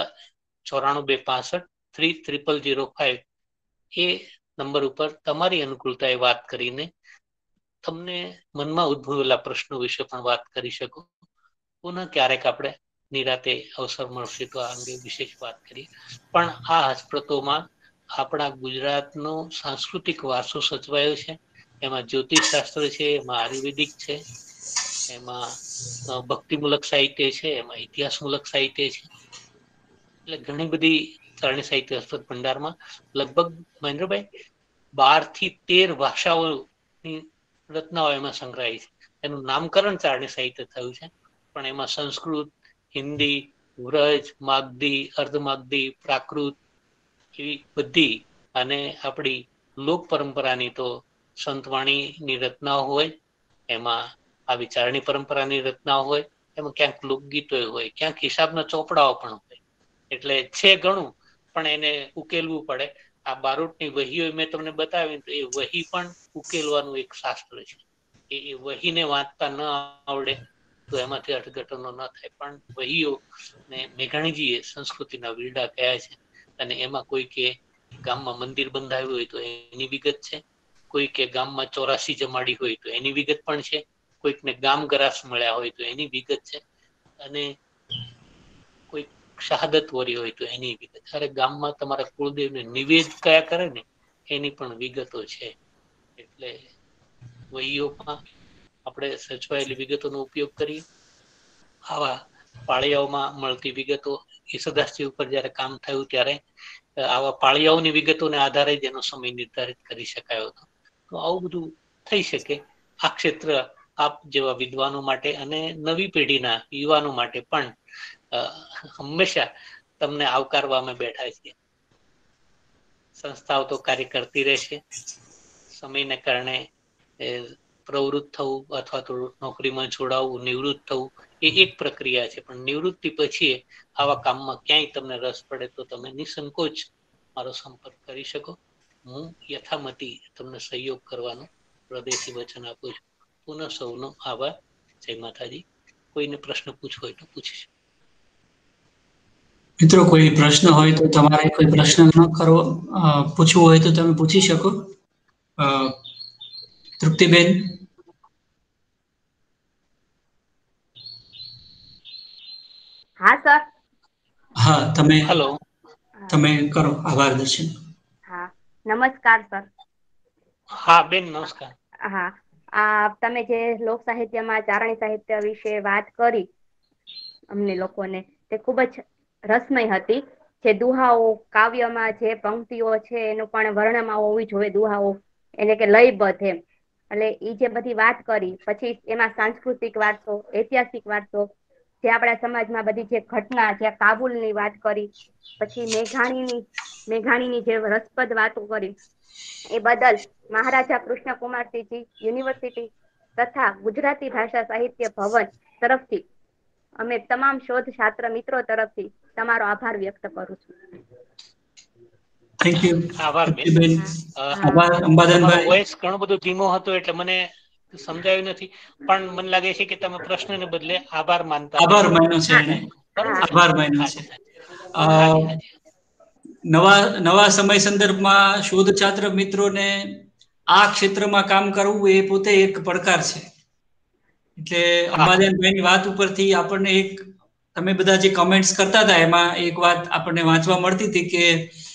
9425630005 એ નંબર ઉપર તમારી અનુકૂળતાએ વાત કરીને તમને મનમાં ઉદ્ભવેલા પ્રશ્નો વિશે પણ વાત કરી શકો. પુનઃ ક્યારેક આપણે નિરાતે અવસર મળશે તો આ અંગે વિશેષ વાત કરીએ. પણ આ હસ્તપ્રતોમાં આપણા ગુજરાતનો સાંસ્કૃતિક વારસો સચવાયો છે. એમાં જ્યોતિષ શાસ્ત્ર છે, એમાં આયુર્વેદિક છે, એમાં ભક્તિમૂલક સાહિત્ય છે, એમાં ઇતિહાસમૂલક સાહિત્ય છે. એટલે ઘણી બધી ચારણી સાહિત્ય હસ્તક ભંડારમાં લગભગ મહેન્દ્રભાઈ 12 થી 13 ભાષાઓની રચનાઓ એમાં સંગ્રહાય છે. એનું નામકરણ ચારણી સાહિત્ય થયું છે, પણ એમાં સંસ્કૃત, હિન્દી, વ્રજ, માગધી, અર્ધમાગધી, પ્રાકૃત એવી બધી અને આપણી લોક પરંપરાની તો સંતવાણીની રચનાઓ હોય, એમાં આ વિચારણી પરંપરાની રચનાઓ હોય, એમાં ક્યાંક લોકગીતો હોય, ક્યાંક હિસાબના ચોપડાઓ પણ હોય. એટલે છે ઘણું, પણ એને ઉકેલવું પડે. આ બારોટની વહીઓ મેં તમને બતાવી, તો એ વહી પણ ઉકેલવાનું એક શાસ્ત્ર છે. એ વહીને વાંચતા ન આવડે તો એમાંથી અર્થઘટનો ન થાય, પણ વહીઓ ને મેઘાણીજી એ સંસ્કૃતિના વીરડા કયા છે, અને એમાં કોઈ કે ગામમાં મંદિર બંધાવ્યું હોય તો એની વિગત છે, કોઈ કે ગામમાં 84 જમાડી હોય તો એની વિગત પણ છે, કોઈકને ગામ ગરાસ મળ્યા હોય તો એની વિગત છે, અને કોઈ શહાદત વરી હોય તો એની વિગત. અરે ગામમાં તમારા કુળદેવને નિવેદ કયા કરે ને એની પણ વિગતો છે. એટલે વહીઓમાં આપણે સચવાયેલી વિગતોનો ઉપયોગ કરીએ. આવા પાળિયાઓમાં મળતી વિગતો ઈસુદાસજી ઉપર જયારે કામ થયું ત્યારે આવા પાળિયાઓની વિગતોને આધારે જ એનો સમય નિર્ધારિત કરી શકાયો હતો. તો આવું બધું થઈ શકે. આ ક્ષેત્ર આપ જેવા વિદ્વાનો માટે અને નવી પેઢીના યુવાનો માટે પણ હંમેશા તમને આવકારવા અમે બેઠા છીએ. સંસ્થાઓ તો કાર્ય કરતી રહેશે. સમયને કારણે પ્રવૃત્ત થવું અથવા તો નોકરીમાં જોડાવવું, નિવૃત્ત થવું એ એક પ્રક્રિયા છે, પણ નિવૃત્તિ પછી આવા કામમાં ક્યાંય તમને રસ પડે તો તમે નિસંકોચ મારો સંપર્ક કરી શકો. હું યથામતી તમને સહયોગ કરવાનો હૃદયથી વચન આપું છું. પુનઃ સૌનો આભાર. જય માતાજી. કોઈને પ્રશ્ન પૂછવો હોય તો પૂછી શકો. મિત્રો, કોઈ પ્રશ્ન હોય તો તમારે કોઈ પ્રશ્ન ન કરવો પૂછવું હોય તો તમે પૂછી શકો. તૃપ્તિબેન. હા સર. હા, હલો. તમે કરો. આભાર દર્શન. હા, નમસ્કાર સર. હા બેન, નમસ્કાર. હા, તમે જે લોક સાહિત્યમાં ચારણી સાહિત્ય વિશે વાત કરી અમને લોકોને, તે ખૂબ જ રસમય હતી. જે દુહાઓ કાવ્યમાં જે પંક્તિઓ છે એનું પણ વર્ણમાં હોવી જોઈએ. દુહાઓ એટલે કે લયબદ્ધ એમ. એટલે ઈ જે બધી વાત કરી, પછી એમાં સાંસ્કૃતિક વારસો, ઐતિહાસિક વારસો, જે આપણા સમાજમાં બધી જે ઘટના, જે કાબુલની વાત કરી, પછી મેઘાણીની જે રસપ્રદ વાતો કરી, એ બદલ મહારાજા કૃષ્ણકુમારસિંહજી યુનિવર્સિટી તથા ગુજરાતી ભાષા સાહિત્ય ભવન તરફથી અમે તમામ શોધ છાત્ર મિત્રો તરફથી તમારો આભાર વ્યક્ત કરું છું. થેન્ક યુ આભાર બેન. તૃપ્તિબેન. આભાર તમારો અંબાદાનભાઈ. વોઇસ ઘણો બધો ધીમો હતો એટલે મને સમજાયું નથી, પણ મને લાગે છે કે તમે પ્રશ્નને બદલે આભાર માનતા હતા. આભાર માન્યો છે હા એને. બરોબર છે ને? આભાર માન્યો છે. હાજી હાજી હાજી. નવા સમય સંદર્ભમાં શોધ છાત્ર મિત્રોને આ ક્ષેત્રમાં કામ કરવું એ પોતે એક પડકાર છે. એટલે હા અંબાદાનભાઈની વાત ઉપરથી આપણને તમે બધા જે કમેન્ટ્સ કરતા હતા એમાં એક વાત આપણને વાંચવા મળતી હતી કે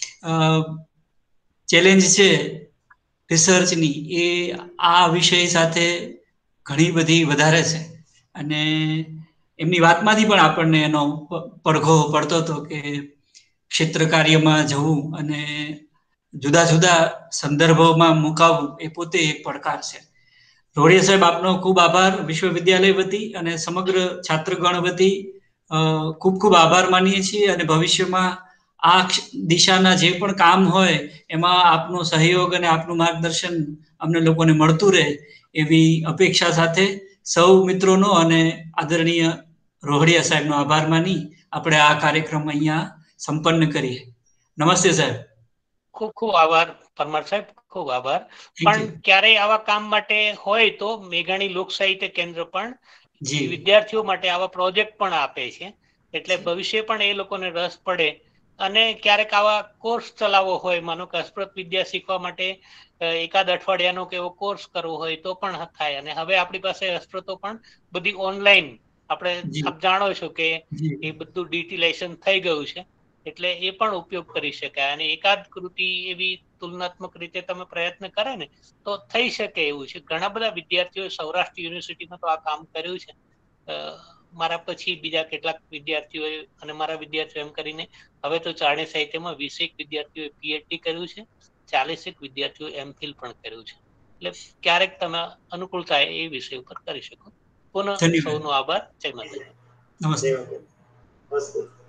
ચેલેન્જ છે રિસર્ચની, એ આ વિષય સાથે ઘણી બધી વધારે છે. અને એમની વાતમાંથી પણ આપણને એનો પડઘો પડતો હતો કે ક્ષેત્ર કાર્યમાં જવું અને જુદા જુદા સંદર્ભોમાં મુકાવવું એ પોતે એક પડકાર છે. રોડિયા સાહેબ, આપનો ખૂબ આભાર વિશ્વવિદ્યાલય વતી અને સમગ્ર છાત્રગણ વતી. ખૂબ ખૂબ આભાર માનીએ છીએ અને ભવિષ્યમાં આ દિશાના જે પણ કામ હોય એમાં આપનો સહયોગ અને આપનું માર્ગદર્શન અમને લોકોને મળતું રહે એવી અપેક્ષા સાથે સૌ મિત્રોનો અને આદરણીય રોહડિયા સાહેબનો આભાર માની આપણે આ કાર્યક્રમ અહીંયા સંપન્ન કરીએ. નમસ્તે સાહેબ. ખૂબ ખૂબ આભાર પરમાર સાહેબ, ખૂબ આભાર. પણ ક્યારેય આવા કામ માટે હોય તો મેઘાણી લોક સાહિત્ય કેન્દ્ર પણ વિદ્યાર્થીઓ માટે આવા પ્રોજેક્ટ પણ આપે છે, એટલે ભવિષ્ય પણ એ લોકોને રસ પડે અને ક્યારેક આવા કોર્સ ચલાવવો હોય, માનો કે અસ્પૃત વિદ્યા શીખવા માટે એકાદ અઠવાડિયાનો કે એવો કોર્સ કરવો હોય તો પણ થાય. અને હવે આપણી પાસે અસ્પૃતો પણ બધી ઓનલાઈન, આપણે આપ જાણો છો કે એ બધું ડિજિટલાઇઝેશન થઈ ગયું છે, એટલે એ પણ ઉપયોગ કરી શકાય. અને એકાદ કૃતિ એવી તુલનાત્મક રીતે તમે પ્રયત્ન કરે ને તો થઈ શકે એવું છે. ઘણા બધા વિદ્યાર્થીઓ સૌરાષ્ટ્ર યુનિવર્સિટીમાં તો આ કામ કર્યું છે. મારા પછી બીજા કેટલાક વિદ્યાર્થીઓએ અને મારા વિદ્યાર્થીઓ એમ કરીને હવે તો ચારણી સાહિત્યમાં 20 વિદ્યાર્થીઓએ પીએચડી કર્યું છે, 40 વિદ્યાર્થીઓ એમફિલ પણ કર્યું છે. એટલે ક્યારેક તમે અનુકૂળ થાય એ વિષય ઉપર કરી શકો. પુનઃ સૌનો આભાર. જય માતાજી. નમસ્તે.